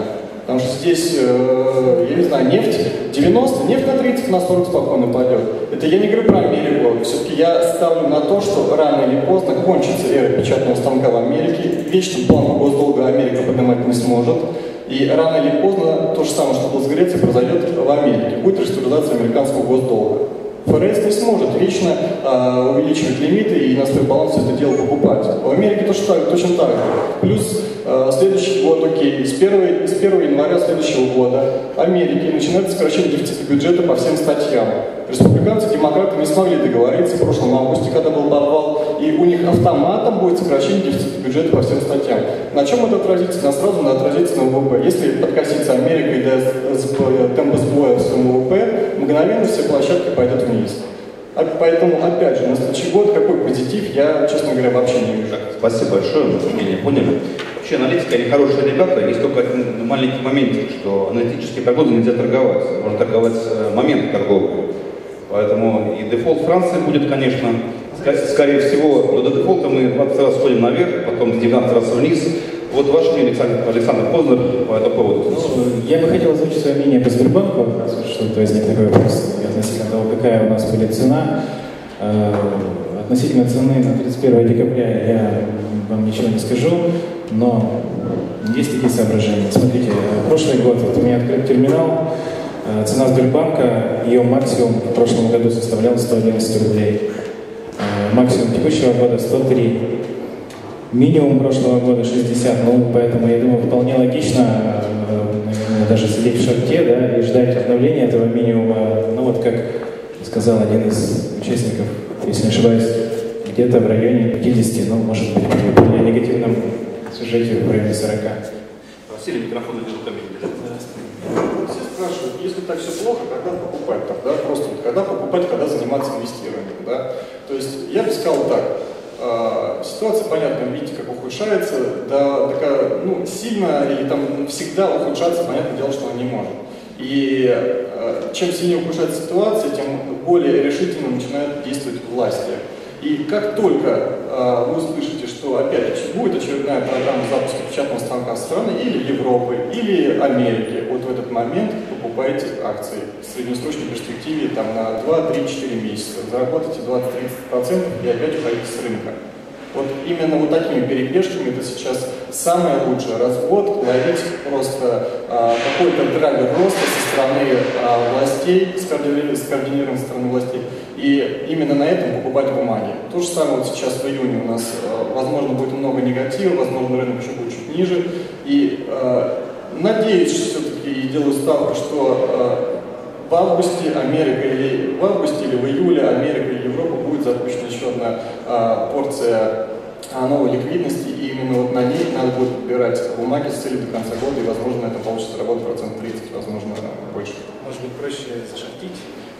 B: Потому что здесь, я не знаю, нефть 90, нефть на 30, на 40 спокойно пойдет. Это я не говорю про Америку. Все-таки я ставлю на то, что рано или поздно кончится эра печатного станка в Америке. Вечную планку госдолга Америка поднимать не сможет. И рано или поздно то же самое, что было с Грецией, произойдет в Америке. Будет реструктуризация американского госдолга. ФРС не сможет вечно увеличивать лимиты и на свой баланс это дело покупать. В Америке точно так же. Плюс следующий год, окей, с 1 января следующего года Америки начинает сокращение дефицита бюджета по всем статьям. Республиканцы, демократы не смогли договориться в прошлом августе, когда был обвал, и у них автоматом будет сокращение дефицита бюджета по всем статьям. На чем это отразится? Сразу отразится на ВВП. Если подкосится Америка и даст темпы сбоя в своем ВВП, мгновенно все площадки пойдут вниз. Поэтому, опять же, на следующий год какой позитив, я, честно говоря, вообще не вижу.
A: Спасибо большое, мы не поняли. Вообще аналитики, они хорошие ребята, есть только один маленький момент, что аналитические прогнозы нельзя торговать, можно торговать момент торговли. Поэтому и дефолт Франции будет, конечно, скорее всего, до дефолта мы 20 раз ходим наверх, потом 19 раз вниз. Вот ваше мнение, Александр Познер, по этому поводу.
C: Я бы хотел озвучить свое мнение по Сбербанку, раз что-то возник такой вопрос относительно того, какая у нас будет цена. Относительно цены на 31 декабря я вам ничего не скажу, но есть такие соображения. Смотрите, прошлый год вот у меня открыт терминал, цена Сбербанка, ее максимум в прошлом году составлял 111 рублей, максимум текущего года 103. Минимум прошлого года 60, ну, поэтому, я думаю, вполне логично, наверное, даже сидеть в шорте, да, и ждать обновления этого минимума, ну, вот как сказал один из участников, если не ошибаюсь, где-то в районе 50, ну, может быть, при негативном сюжете в районе 40.
A: Василий, микрофон идет ко мне.
B: Все спрашивают, если так все плохо, когда покупать тогда? Просто когда покупать, когда заниматься инвестированием, да? То есть, я бы сказал так. Ситуация, понятно, видите, как ухудшается, да, такая, ну, сильно или там всегда ухудшаться, понятное дело, что она не может. И чем сильнее ухудшается ситуация, тем более решительно начинают действовать власти. И как только вы услышите, что опять будет очередная программа запуска печатного станка страны или Европы, или Америки, вот в этот момент покупайте акции в среднесрочной перспективе там, на 2, 3, 4 месяца, заработайте 20-30% и опять уходите с рынка. Вот именно вот такими перебежками это сейчас самое лучшее. Раз в год ловить просто какой-то драйвер роста со стороны властей, скоординированной со стороны властей. И именно на этом покупать бумаги. То же самое вот сейчас в июне у нас, возможно, будет много негатива, возможно, рынок еще будет чуть ниже. И надеюсь, все-таки и делаю ставку, что в августе Америка или в августе или в июле Америка и Европа будет запущена еще одна порция новой ликвидности, и именно вот на ней надо будет подбирать бумаги с целью до конца года, и, возможно, это получится работа 30%, возможно, больше.
J: Может быть, проще зашортить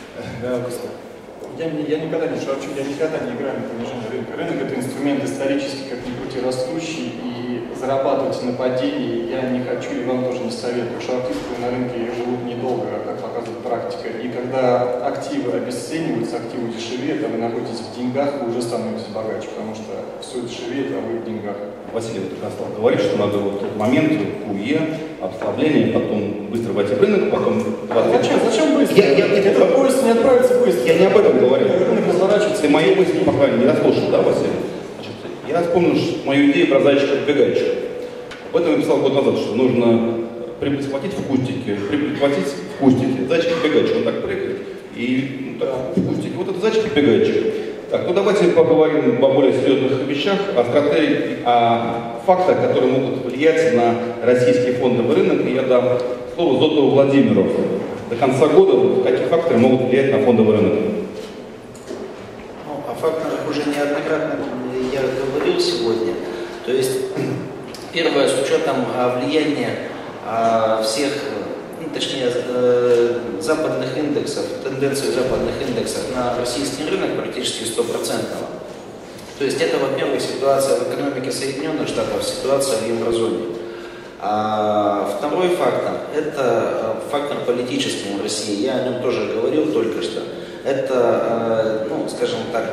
J: до августа?
B: Я никогда не шарчу, я никогда не играю на понижение рынка. Рынок – это инструмент исторически, как ни крути, растущий, и зарабатывать на падении я не хочу и вам тоже не советую. Шортисты на рынке живут недолго, как показывает практика. И когда активы обесцениваются, активы дешевеют, а вы находитесь в деньгах, вы уже становитесь богаче, потому что все дешевеет, а вы в деньгах.
A: Василий Константин говорит, что надо вот тот момент КУЕ, обслабление, потом быстро войти в рынок, потом...
B: Зачем быстро? Этот поезд не отправится быстро.
A: Я не об этом говорю.
B: Рынок разворачивается.
A: Ты мои мысли пока не расслышал, да, Василий? Значит, я вспомнил мою идею про зайчика-побегайчика. Об этом я писал год назад, что нужно прибыль схватить в кустике, зайчик-побегайчик, он так прыгает, и ну, так, в кустике. Вот это зайчик-побегайчик. Так, ну давайте поговорим о более серьезных вещах, о стратегии, о фактах, которые могут влиять на российский фондовый рынок. И я дам слово Зотову Владимиру. До конца года какие факторы могут влиять на фондовый рынок?
E: Ну, о факторах уже неоднократно я говорил сегодня. То есть, первое, с учетом влияния всех, ну, точнее, западных индексов, тенденций западных индексов на российский рынок практически 100%. То есть это, во-первых, ситуация в экономике Соединенных Штатов, ситуация в еврозоне. Второй фактор – это фактор политический в России. Я о нем тоже говорил только что. Это, ну, скажем так,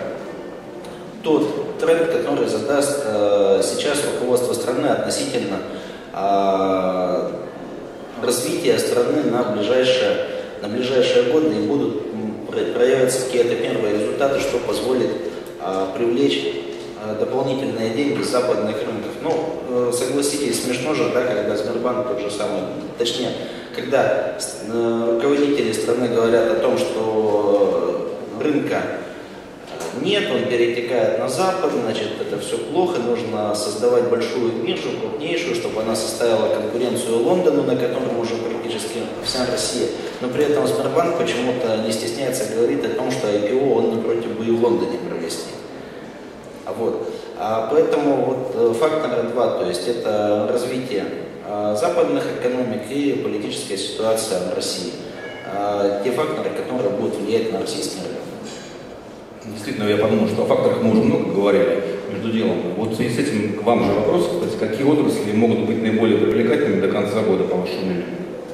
E: тот тренд, который задаст сейчас руководство страны относительно развития страны на ближайшие годы и будут проявятся какие-то первые результаты, что позволит привлечь дополнительные деньги с западных рынков. Ну, согласитесь, смешно же, да, когда Сбербанк тот же самый, точнее, когда руководители страны говорят о том, что рынка нет, он перетекает на Запад, значит, это все плохо, нужно создавать большую биржу, крупнейшую, чтобы она составила конкуренцию Лондону, на котором уже практически вся Россия. Но при этом Сбербанк почему-то не стесняется говорить о том, что IPO он не против бы и в Лондоне провести. Поэтому вот факторы два, то есть это развитие западных экономик и политическая ситуация в России. Те факторы, которые будут влиять на российский рынок.
A: Действительно, я подумал, что о факторах мы уже много говорили между делом. Вот в связи с этим к вам же вопрос, кстати, какие отрасли могут быть наиболее привлекательными до конца года, по вашему мнению?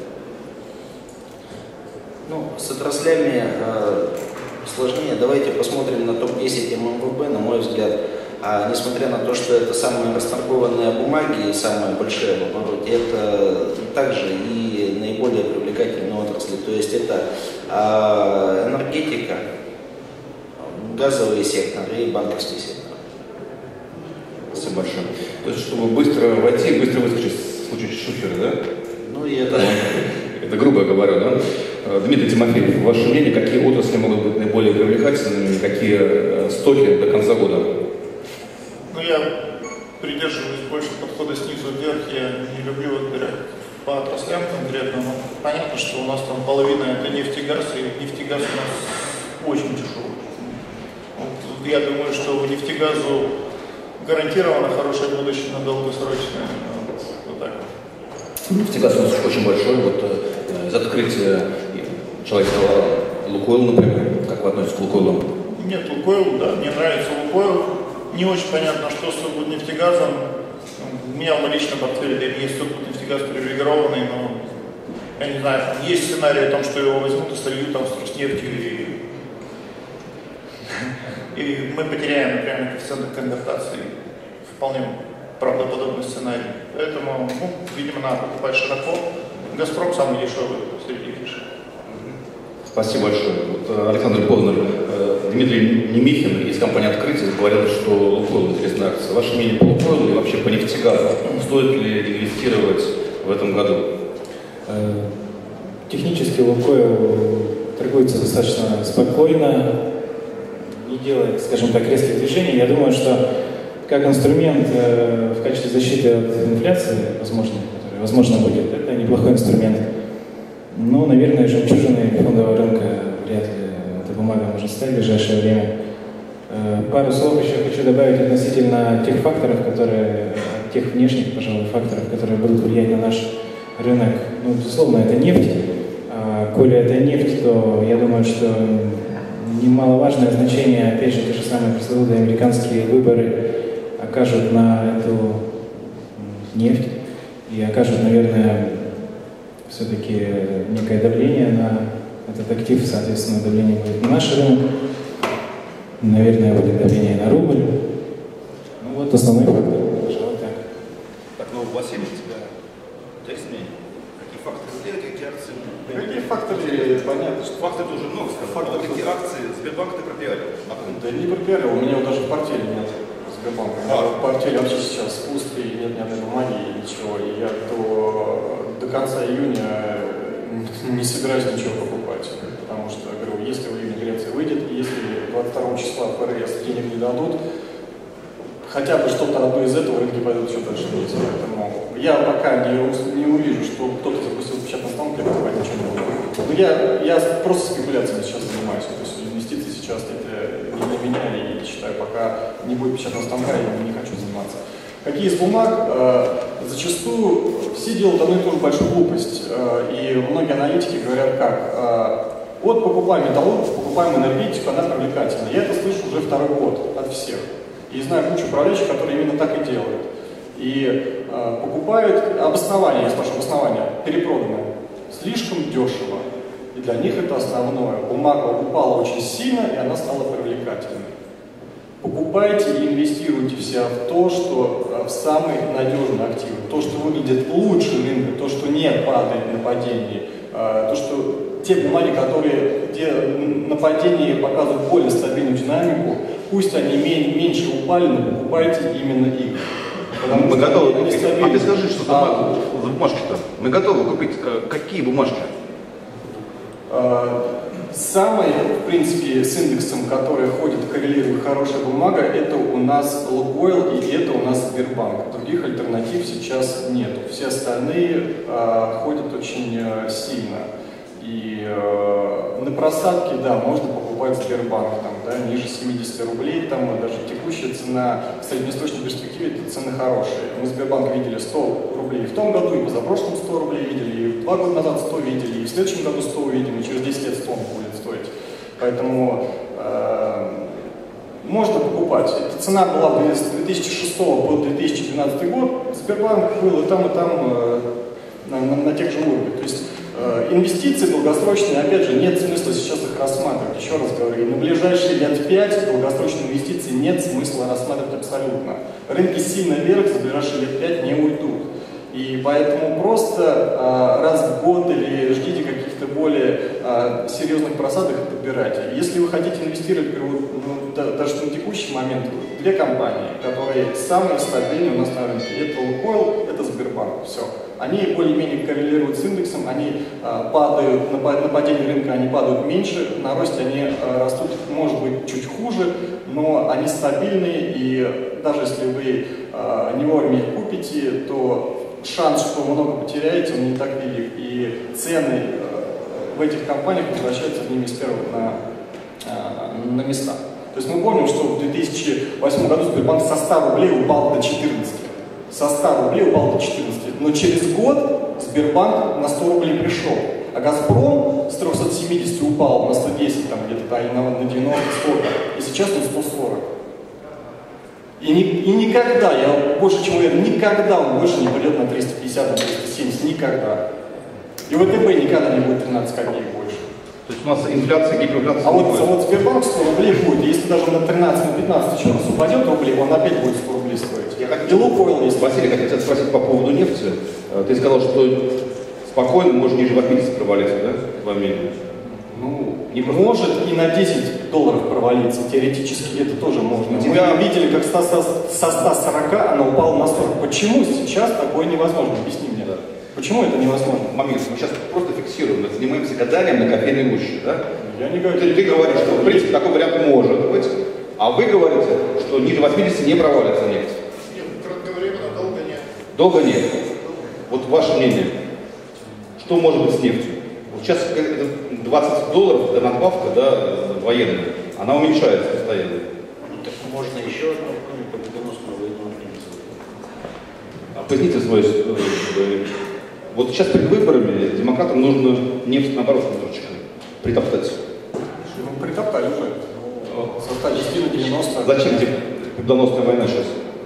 E: Ну, с отраслями сложнее. Давайте посмотрим на топ-10 ММВБ, на мой взгляд. Несмотря на то, что это самые расторгованные бумаги и самые большие в обороте, это также и наиболее привлекательные отрасли. То есть это энергетика, газовый сектор и банковский сектор.
A: Спасибо большое. То есть, чтобы быстро войти, быстро выскочить в случае шухера, да?
E: Ну и это...
A: Это грубо говоря, да? Дмитрий Тимофеев, ваше мнение, какие отрасли могут быть наиболее привлекательными, какие стоки до конца года?
D: Ну, я придерживаюсь больше подхода снизу вверх. Я не люблю выбирать по отраслям конкретно, но понятно, что у нас там половина это нефть и газ, и нефтегаз у нас очень дешевый. Вот, я думаю, что в нефтегазу гарантировано хорошее будущее на долгосрочное. Вот так вот.
A: Нефтегаз у нас очень большой. Вот из открытия человек сказал Лукойл, например. Как вы относитесь к Лукойлу?
D: Нет, Лукойл, да, мне нравится Лукойл. Не очень понятно, что с Сургутнефтегазом. У меня в личном портфеле есть Сургутнефтегаз привилегированный, но я не знаю, есть сценарий о том, что его возьмут и сольют там с Роснефтью, и мы потеряем, например, коэффициент конвертации. Вполне правдоподобный сценарий. Поэтому, видимо, надо покупать широко. Газпром самый дешевый среди фишек.
A: Спасибо большое. Вот, Александр Познер, Дмитрий Немихин из компании «Открытие» говорил, что Лукойл интересная акция. Ваше мнение по Лукойлу и вообще по нефтегазу? Стоит ли инвестировать в этом году?
C: Технически Лукойл торгуется достаточно спокойно, не делает, скажем так, резких движений. Я думаю, что как инструмент в качестве защиты от инфляции, которая возможно будет, это неплохой инструмент. Но, наверное, жемчужиной фондового рынка вряд ли эта бумага может стать в ближайшее время. Пару слов еще хочу добавить относительно тех факторов, тех внешних, пожалуй, факторов, которые будут влиять на наш рынок. Ну, безусловно, это нефть. Коли это нефть, то я думаю, что немаловажное значение, опять же, те же самые пресловутые американские выборы окажут на эту нефть и окажут, наверное, все-таки некое давление на этот актив, соответственно, давление будет на наш рынок, наверное, будет давление на рубль. Ну вот основной фактор, пожалуй, так.
A: Так, ну, Василий, у тебя есть мнение? Какие факторы влияют, какие акции?
B: Какие факторы? Понятно, что
A: факторов уже много, факторы, какие акции Сбербанк ты пропиарил?
B: Да не пропиарил, у меня даже в портфеле нет Сбербанка. В портфеле вообще сейчас пустый, нет ни одной бумаги, ничего. И я до конца июня не собираюсь ничего покупать. Потому что, говорю, если в июне Греция выйдет, если 22 числа ФРС денег не дадут, хотя бы что-то одно из этого рынки пойдут еще дальше вниз. Поэтому я пока не увижу, что кто-то запустил печатный станок, я покупать ничего не буду. Но я просто спекуляциями сейчас занимаюсь. То есть инвестиции сейчас это не для меня, и считаю, пока не будет печатного станка, я не хочу заниматься. Какие из бумаг? Зачастую все делают одну и ту же большую глупость. И многие аналитики говорят как? Вот покупаем металлургию, покупаем энергетику, она привлекательна. Я это слышу уже второй год от всех. И знаю кучу управляющих, которые именно так и делают. И покупают обоснование, я спрашиваю, обоснование, перепродано. Слишком дешево. И для них это основное. Бумага упала очень сильно, и она стала привлекательной. Покупайте и инвестируйте все в то, что в самый надежный актив. То, что выглядит лучше рынка, то, что не падает на падении, то, что те бумаги, где на падении показывают более стабильную динамику, пусть они меньше упали, но покупайте именно их.
A: Мы готовы купить. А ты скажи, что за бумажки-то? Мы готовы купить какие бумажки?
B: Самый, в принципе, с индексом, который ходит, коррелирует хорошая бумага, это у нас Лукойл и это у нас Сбербанк. Других альтернатив сейчас нет. Все остальные ходят очень сильно. И на просадке, да, можно покупать Сбербанк, там, да, ниже 70 рублей, там даже текущая цена в среднесрочной перспективе, это цены хорошие. Мы Сбербанк видели 100 рублей в том году, и позапрошлом 100 рублей видели, и 2 года назад 100 видели, и в следующем году 100 увидим, и через 10 лет 100 будет стоить. Поэтому можно покупать. Эта цена была с 2006 по 2012 год, Сбербанк был и там на тех же уровнях. То есть инвестиции долгосрочные, опять же, нет смысла сейчас их рассматривать. Еще раз говорю, на ближайшие лет 5 долгосрочные инвестиции нет смысла рассматривать абсолютно. Рынки сильно вверх за ближайшие лет 5 не уйдут. И поэтому просто раз в год или ждите каких-то более серьезных просадок и подбирайте. Если вы хотите инвестировать, даже на текущий момент, две компании, которые самые стабильные у нас на рынке. Это Лукойл, это Сбербанк. Все. Они более-менее коррелируют с индексом, они падают, на падении рынка они падают меньше, на росте они растут, может быть, чуть хуже, но они стабильные, и даже если вы не вовремя их купите, то шанс, что вы много потеряете, он не так велик. И цены в этих компаниях возвращаются в ними с первых на места. То есть мы помним, что в 2008 году Сбербанк со 100 рублей упал до 14. Со 100 рублей упал до 14. Но через год Сбербанк на 100 рублей пришел. А Газпром с 370 упал на 110, там где-то, да, и на 90 сколько. И сейчас он 140. И никогда, я больше чем уверен, никогда он больше не пойдет на 350, на 370. Никогда. И ВТБ никогда не будет 13 копеек больше.
A: То есть у нас инфляция, гиперинфляция.
B: А вот Сбербанк 100 рублей будет. И если даже на 13, на 15 еще раз упадет рублей, он опять будет 100 рублей стоить. И Лукойл есть.
A: Василий, хотел тебя спросить по поводу нефти. Ты сказал, что спокойно можно ниже 80 провалиться, да, в Америке?
B: Ну, не может и на $10 провалиться. Теоретически это тоже можно. Мы видели, как со 140 она упала на 40. Почему сейчас такое невозможно? Объясни мне. Да. Почему это невозможно?
A: Момент, мы сейчас просто фиксируем, мы занимаемся гаданием на кофейной гуще, да?
B: Я не говорю.
A: Ты говоришь, что в принципе такой вариант может быть, а вы говорите, что ниже 80 не провалится нефть.
D: Нет, кратковременно долго нет.
A: Долго нет. Вот ваше мнение, что может быть с нефтью? Вот сейчас $20, это надбавка, да, военная, она уменьшается постоянно.
E: Ну, так можно еще одну победоносную войну организовать.
A: Поясните свою... Вот сейчас перед выборами демократам нужно нефть, наоборот, немножечко притоптать.
B: Ну, притоптали уже. Со 110 на 90.
A: Зачем тебе победоносная война сейчас?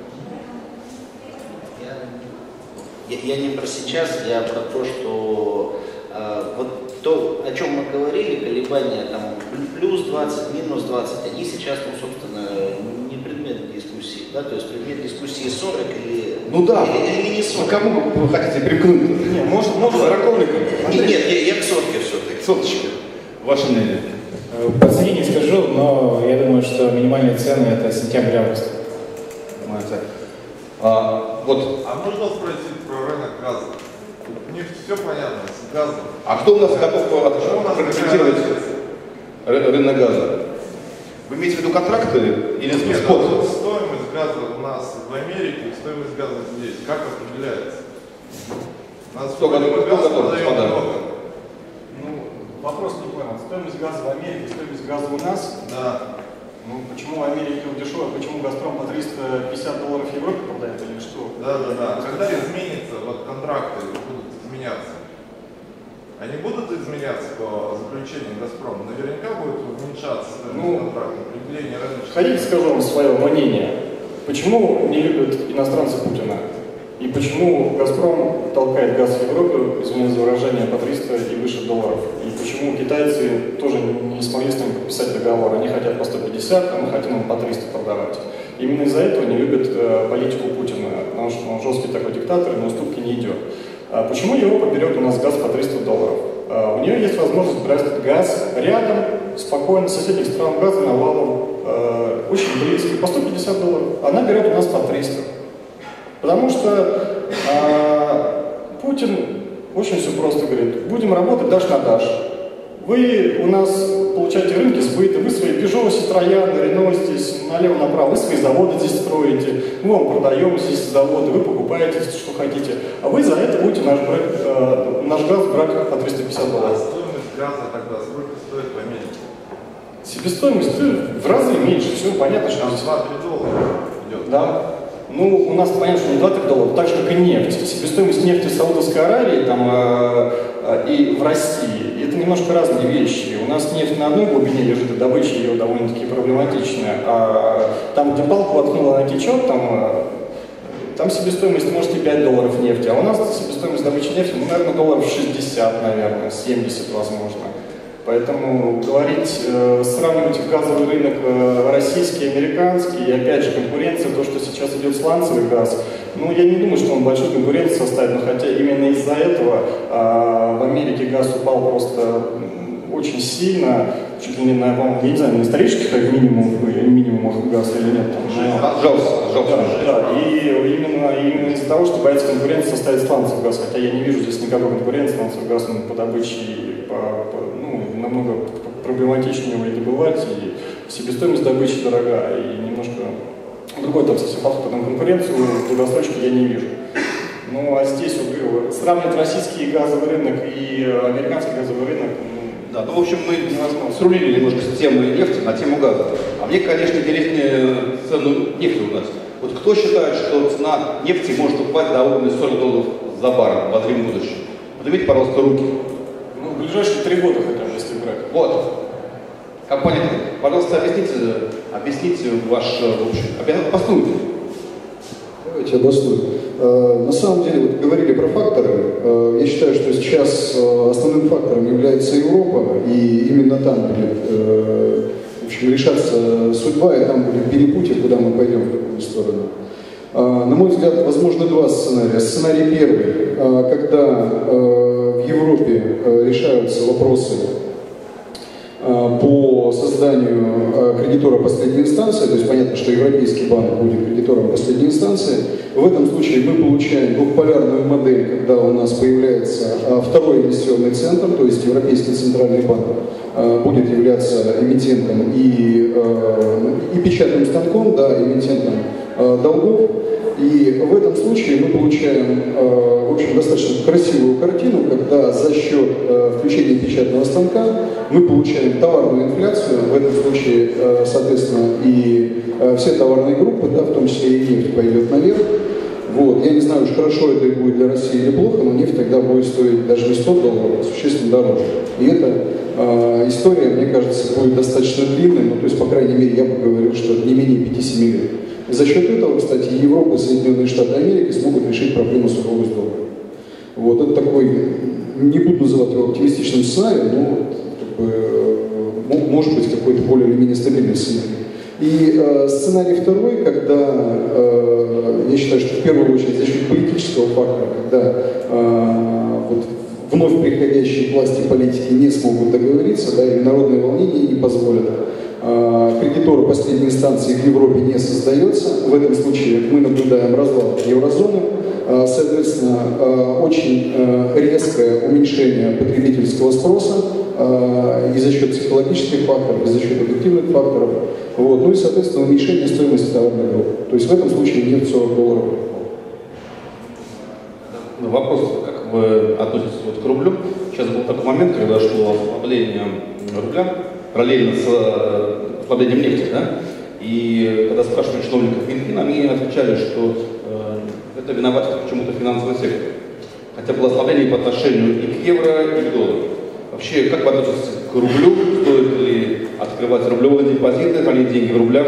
E: Я не про сейчас, я про то, что вот то, о чем мы говорили, колебания там плюс 20, минус 20, они сейчас, ну, собственно, не предмет дискуссии, да, то есть предмет дискуссии 40 или,
A: ну, да.
E: или не 40.
A: Ну, кому вы хотите примкнуть?
B: Нет, может 40-ником.
E: Нет, я к сотке все-таки.
A: К соточке. Ваше мнение?
C: По цене не скажу, но я думаю, что минимальные цены это сентябрь-август.
A: Вот.
K: А можно спросить про рынок газа? У них все понятно с газом.
A: А кто у нас готов прокомментировать рынок газа? Вы имеете в виду контракты или спот?
K: Стоимость газа у нас в Америке и стоимость газа здесь. Как определяется?
A: Кто готов, господа?
B: Ну, вопрос не понял. Стоимость газа в Америке, стоимость газа у нас?
K: Да.
B: Ну, почему в Америке он дешевый, почему Газпром по $350 в Европе продает или что?
K: Да. Когда изменится, вот контракты будут изменяться? Они будут изменяться по заключению Газпрома? Наверняка будет уменьшаться стоимость контракта, определение рыночных.
B: Хотите, скажу вам свое мнение. Почему не любят иностранцы Путина? И почему Газпром толкает газ в Европу, извиняюсь за выражение, по 300 и выше долларов? И почему китайцы тоже не смогли с ним подписать договор? Они хотят по 150, а мы хотим им по 300 продавать. Именно из-за этого не любят политику Путина, потому что он жесткий такой диктатор, и на уступки не идет. Почему Европа берет у нас газ по $300? У нее есть возможность брать газ рядом, спокойно, с соседних стран газа навалом, очень близко, по $150. Она берет у нас по 300. Потому что Путин очень все просто говорит: будем работать дашь на дашь. Вы у нас получаете рынки сбыта, вы свои Peugeot, Citroёn, Renault здесь налево-направо, вы свои заводы здесь строите, мы вам продаем здесь заводы, вы покупаете, что хотите, а вы за это будете наш газ брать по $350.
K: А стоимость газа тогда сколько стоит в Америке?
B: Себестоимость в разы меньше, все понятно, что...
K: Там $2-3 идет.
B: Да. Ну, у нас понятно, что не $2-3, так же, как и нефть. Себестоимость нефти в Саудовской Аравии и в России — это немножко разные вещи. У нас нефть на одной глубине лежит, и добыча ее довольно-таки проблематичная. А там, где палку воткнула, она течет, там себестоимость может и $5 нефти. А у нас себестоимость добычи нефти, наверное, $60, наверное, 70 возможно. Поэтому говорить, сравнивать газовый рынок российский, американский, и опять же конкуренция, то, что сейчас идет сланцевый газ, я не думаю, что он большую конкуренцию составит, но хотя именно из-за этого в Америке газ упал просто очень сильно, чуть ли не на, я не знаю, на исторических минимумах газа или нет. Да, и именно из-за того, что боятся конкуренции составить сланцевый газ, хотя я не вижу здесь никакой конкуренции, сланцевый газ по добыче намного проблематичнее его и добывать, и себестоимость добычи дорогая, и немножко другой там совсем подход, потому конкуренцию в долгосрочке я не вижу. Ну а здесь вот сравнивать российский газовый рынок и американский газовый рынок,
A: да, в общем, мы срулили немножко с темы нефти на тему газа. А мне, конечно, интереснее цену нефти у нас. Вот кто считает, что цена нефти может упасть до уровня $40 за баррель в обозримом будущем? Поднимите, пожалуйста, руки.
B: В ближайшие 3 года хотя бы, если брать.
A: Вот. Компания, пожалуйста, объясните ваш, в общем, обоснуйте.
H: Давайте обоснуем. На самом деле, вот говорили про факторы. Я считаю, что сейчас основным фактором является Европа, и именно там будет, в общем, решаться судьба, и там будет перепутье, куда мы пойдем, в какую сторону. На мой взгляд, возможно 2 сценария. Сценарий первый, когда в Европе решаются вопросы по созданию кредитора последней инстанции, то есть понятно, что Европейский банк будет кредитором последней инстанции. В этом случае мы получаем двухполярную модель, когда у нас появляется второй инвестиционный центр, то есть Европейский центральный банк будет являться эмитентом и печатным станком, да, эмитентом долгов. И в этом случае мы получаем, в общем, достаточно красивую картину, когда за счет включения печатного станка мы получаем товарную инфляцию, в этом случае, соответственно, и все товарные группы, да, в том числе и нефть, пойдет наверх. Вот. Я не знаю, уж хорошо это будет для России или плохо, но нефть тогда будет стоить даже не $100, а существенно дороже. И эта история, мне кажется, будет достаточно длинной, то есть, по крайней мере, я бы говорил, что не менее 5-7 лет. И за счет этого, кстати, Европа и Соединенные Штаты Америки смогут решить проблему сухого долга. Вот, это такой, не буду называть его оптимистичным сценарием, но может быть какой-то более или менее стабильный сценарий. И сценарий второй, когда я считаю, что в первую очередь за счет политического фактора, когда вновь приходящие к власти политики не смогут договориться, да, или народные волнения не позволят, кредитора последней инстанции в Европе не создается. В этом случае мы наблюдаем развал еврозоны, соответственно, очень резкое уменьшение потребительского спроса и за счет психологических факторов, и за счет объективных факторов. Вот. Ну и, соответственно, уменьшение стоимости товарных групп. То есть в этом случае нефть $40.
A: Вопрос, как вы относитесь к рублю? Сейчас был такой момент, когда шло ослабление рубля, параллельно с ослаблением нефти, да? И когда спрашивали чиновников Минфина, они отвечали, что это виноват почему-то финансовый сектор. Хотя было ослабление по отношению и к евро, и к доллару. Вообще, как вы относитесь к рублю? Стоит ли открывать рублевые депозиты, хранить деньги в рублях?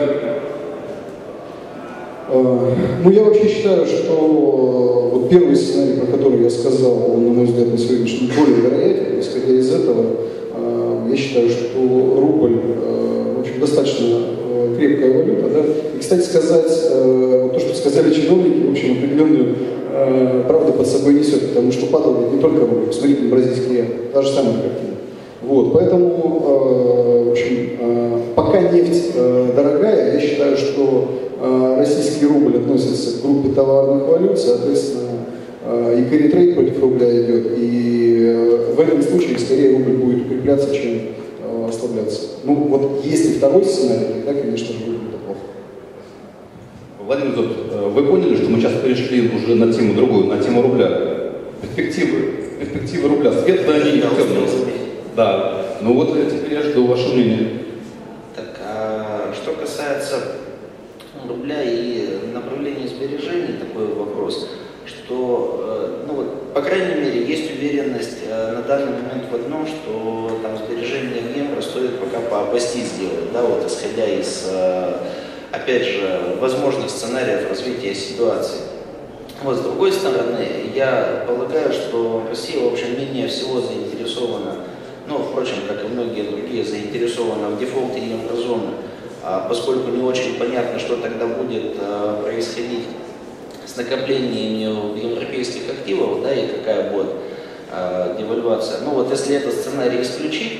H: Ну, я вообще считаю, что вот первый сценарий, про который я сказал, он, на мой взгляд, на сегодняшний день более вероятен. Исходя из этого, я считаю, что рубль в общем, достаточно крепкая валюта. Да? И, кстати сказать, то, что сказали чиновники, в общем, определенную правду под собой несет, потому что падал не только рубль, посмотрите на бразильский реал, та же самая картина. Вот, поэтому, в общем, пока нефть дорогая, я считаю, что российский рубль относится к группе товарных валют, соответственно, и карри-трейд против рубля идет, и в этом случае скорее рубль будет укрепляться, чем ослабляться. Ну вот если второй сценарий, тогда, конечно же, будет плохо.
A: Владимир Зот, вы поняли, что мы сейчас перешли уже на тему другую, на тему рубля? Перспективы рубля, светлые они и темные. Да, ну вот теперь я жду ваше мнение.
E: Так, что касается рубля и направления сбережений, такой вопрос, что, ну вот, по крайней мере, есть уверенность на данный момент в одном, что там сбережения в евро стоит пока поопасти сделать, да, вот исходя из, опять же, возможных сценариев развития ситуации. Вот, с другой стороны, я полагаю, что Россия, в общем, менее всего заинтересована, ну, впрочем, как и многие другие, заинтересована в дефолте еврозоны, поскольку не очень понятно, что тогда будет происходить с накоплениями европейских активов, да, и какая будет девальвация. Ну вот если этот сценарий исключить,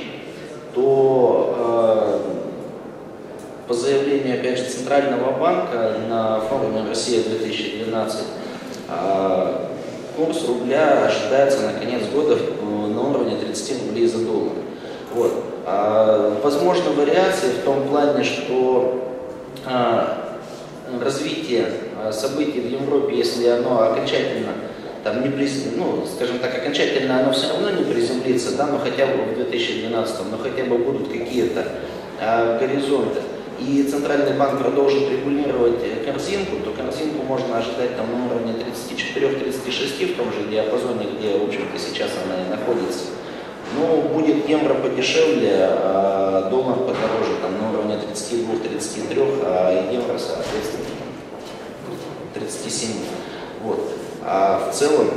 E: то по заявлению, опять же, Центрального банка на форуме «Россия-2012» курс рубля ожидается на конец года на уровне 30 рублей за доллар. Вот. Возможны вариации в том плане, что развитие событий в Европе, если оно окончательно там не ну, скажем так, окончательно оно все равно не приземлится, да, но хотя бы в 2012, но хотя бы будут какие-то горизонты. И Центральный банк продолжит регулировать корзинку, то корзинку можно ожидать там на уровне 34-36 в том же диапазоне, где, в общем-то, сейчас она и находится. Ну, будет евро подешевле, а доллар подороже, там на уровне 32-33, а евро, соответственно, 37. Вот. А в целом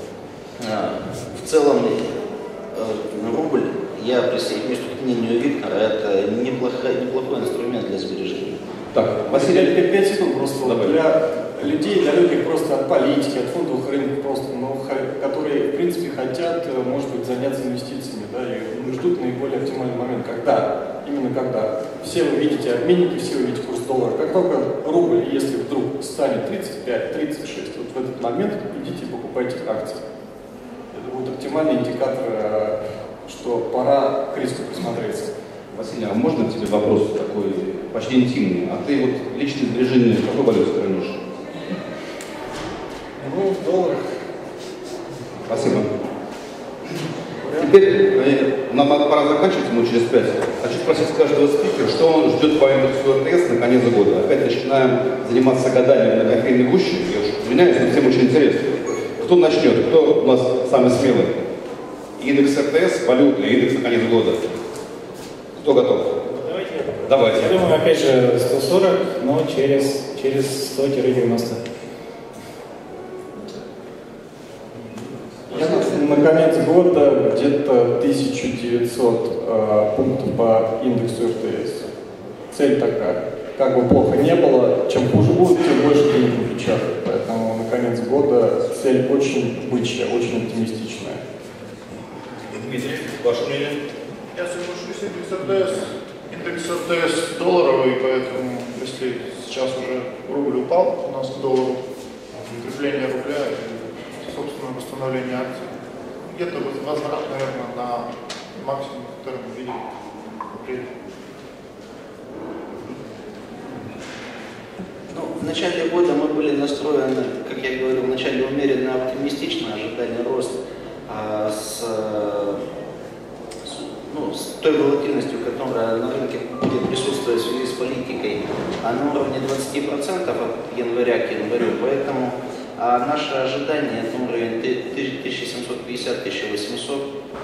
E: рубль, я присоединюсь к мнению Виктора, это неплохой инструмент для сбережения.
A: Так, Василий,
B: 5 секунд просто. Для людей далеких просто от политики, от фондовых рынков просто, но которые, в принципе, хотят, может быть, заняться инвестициями, да, и ждут наиболее оптимальный момент. Когда? Именно когда? Все вы видите обменники, все вы видите курс доллара. Как только рубль, если вдруг станет 35-36, вот в этот момент идите и покупайте акции. Это будет оптимальный индикатор, что пора к риску присмотреться.
A: Василий, а можно тебе вопрос такой почти интимный? А ты вот личные сбережения в какой валюте хранишь?
B: Ну, в долларах.
A: Спасибо. Теперь нам пора заканчивать, мы через 5. Хочу спросить каждого спикера, что он ждет по индексу РТС на конец года. Опять начинаем заниматься гаданием на кофейной гуще. Я уж извиняюсь, но всем очень интересно. Кто начнет? Кто у нас самый смелый? Индекс РТС, валюты, индекс на конец года. Кто готов? Давайте.
C: Я думаю, опять же, 140, но через 100-90.
B: На конец года где-то 1900 пунктов по индексу РТС. Цель такая. Как бы плохо не было, чем хуже будет, тем больше денег напечатают. Поэтому на конец года цель очень бычья, очень оптимистичная.
A: Дмитрий, ваше мнение?
D: Я соглашусь, индекс РТС долларовый, поэтому если сейчас уже рубль упал у нас к доллару, укрепление рубля и, собственно, восстановление акций, где-то возврат, наверное, на максимум, который мы видели в апреле.
E: Ну, в начале года мы были настроены, как я говорил, в начале умеренно оптимистично, ожидание роста, с той волатильностью, которая на рынке будет присутствовать в связи с политикой, на уровне 20% от января к январю. Поэтому наше ожидание это уровень 1750-1800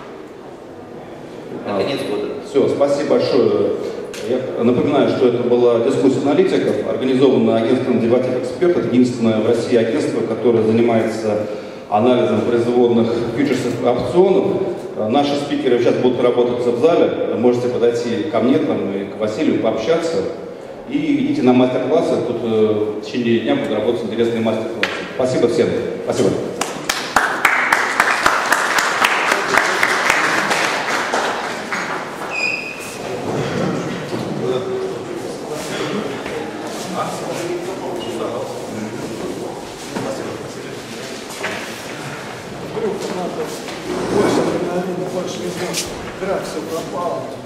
E: на конец года.
A: Все, спасибо большое. Я напоминаю, что это была дискуссия аналитиков, организованная агентством Derivative Expert. Это единственное в России агентство, которое занимается анализом производных фьючерсов и опционов. Наши спикеры сейчас будут работать в зале. Вы можете подойти ко мне там, и к Василию, пообщаться. И идите на мастер-классы. Тут в течение дня будут работать интересные мастер-классы. Спасибо всем. Спасибо.
L: Больше адреналина, больше не знаю. Граф все пропало.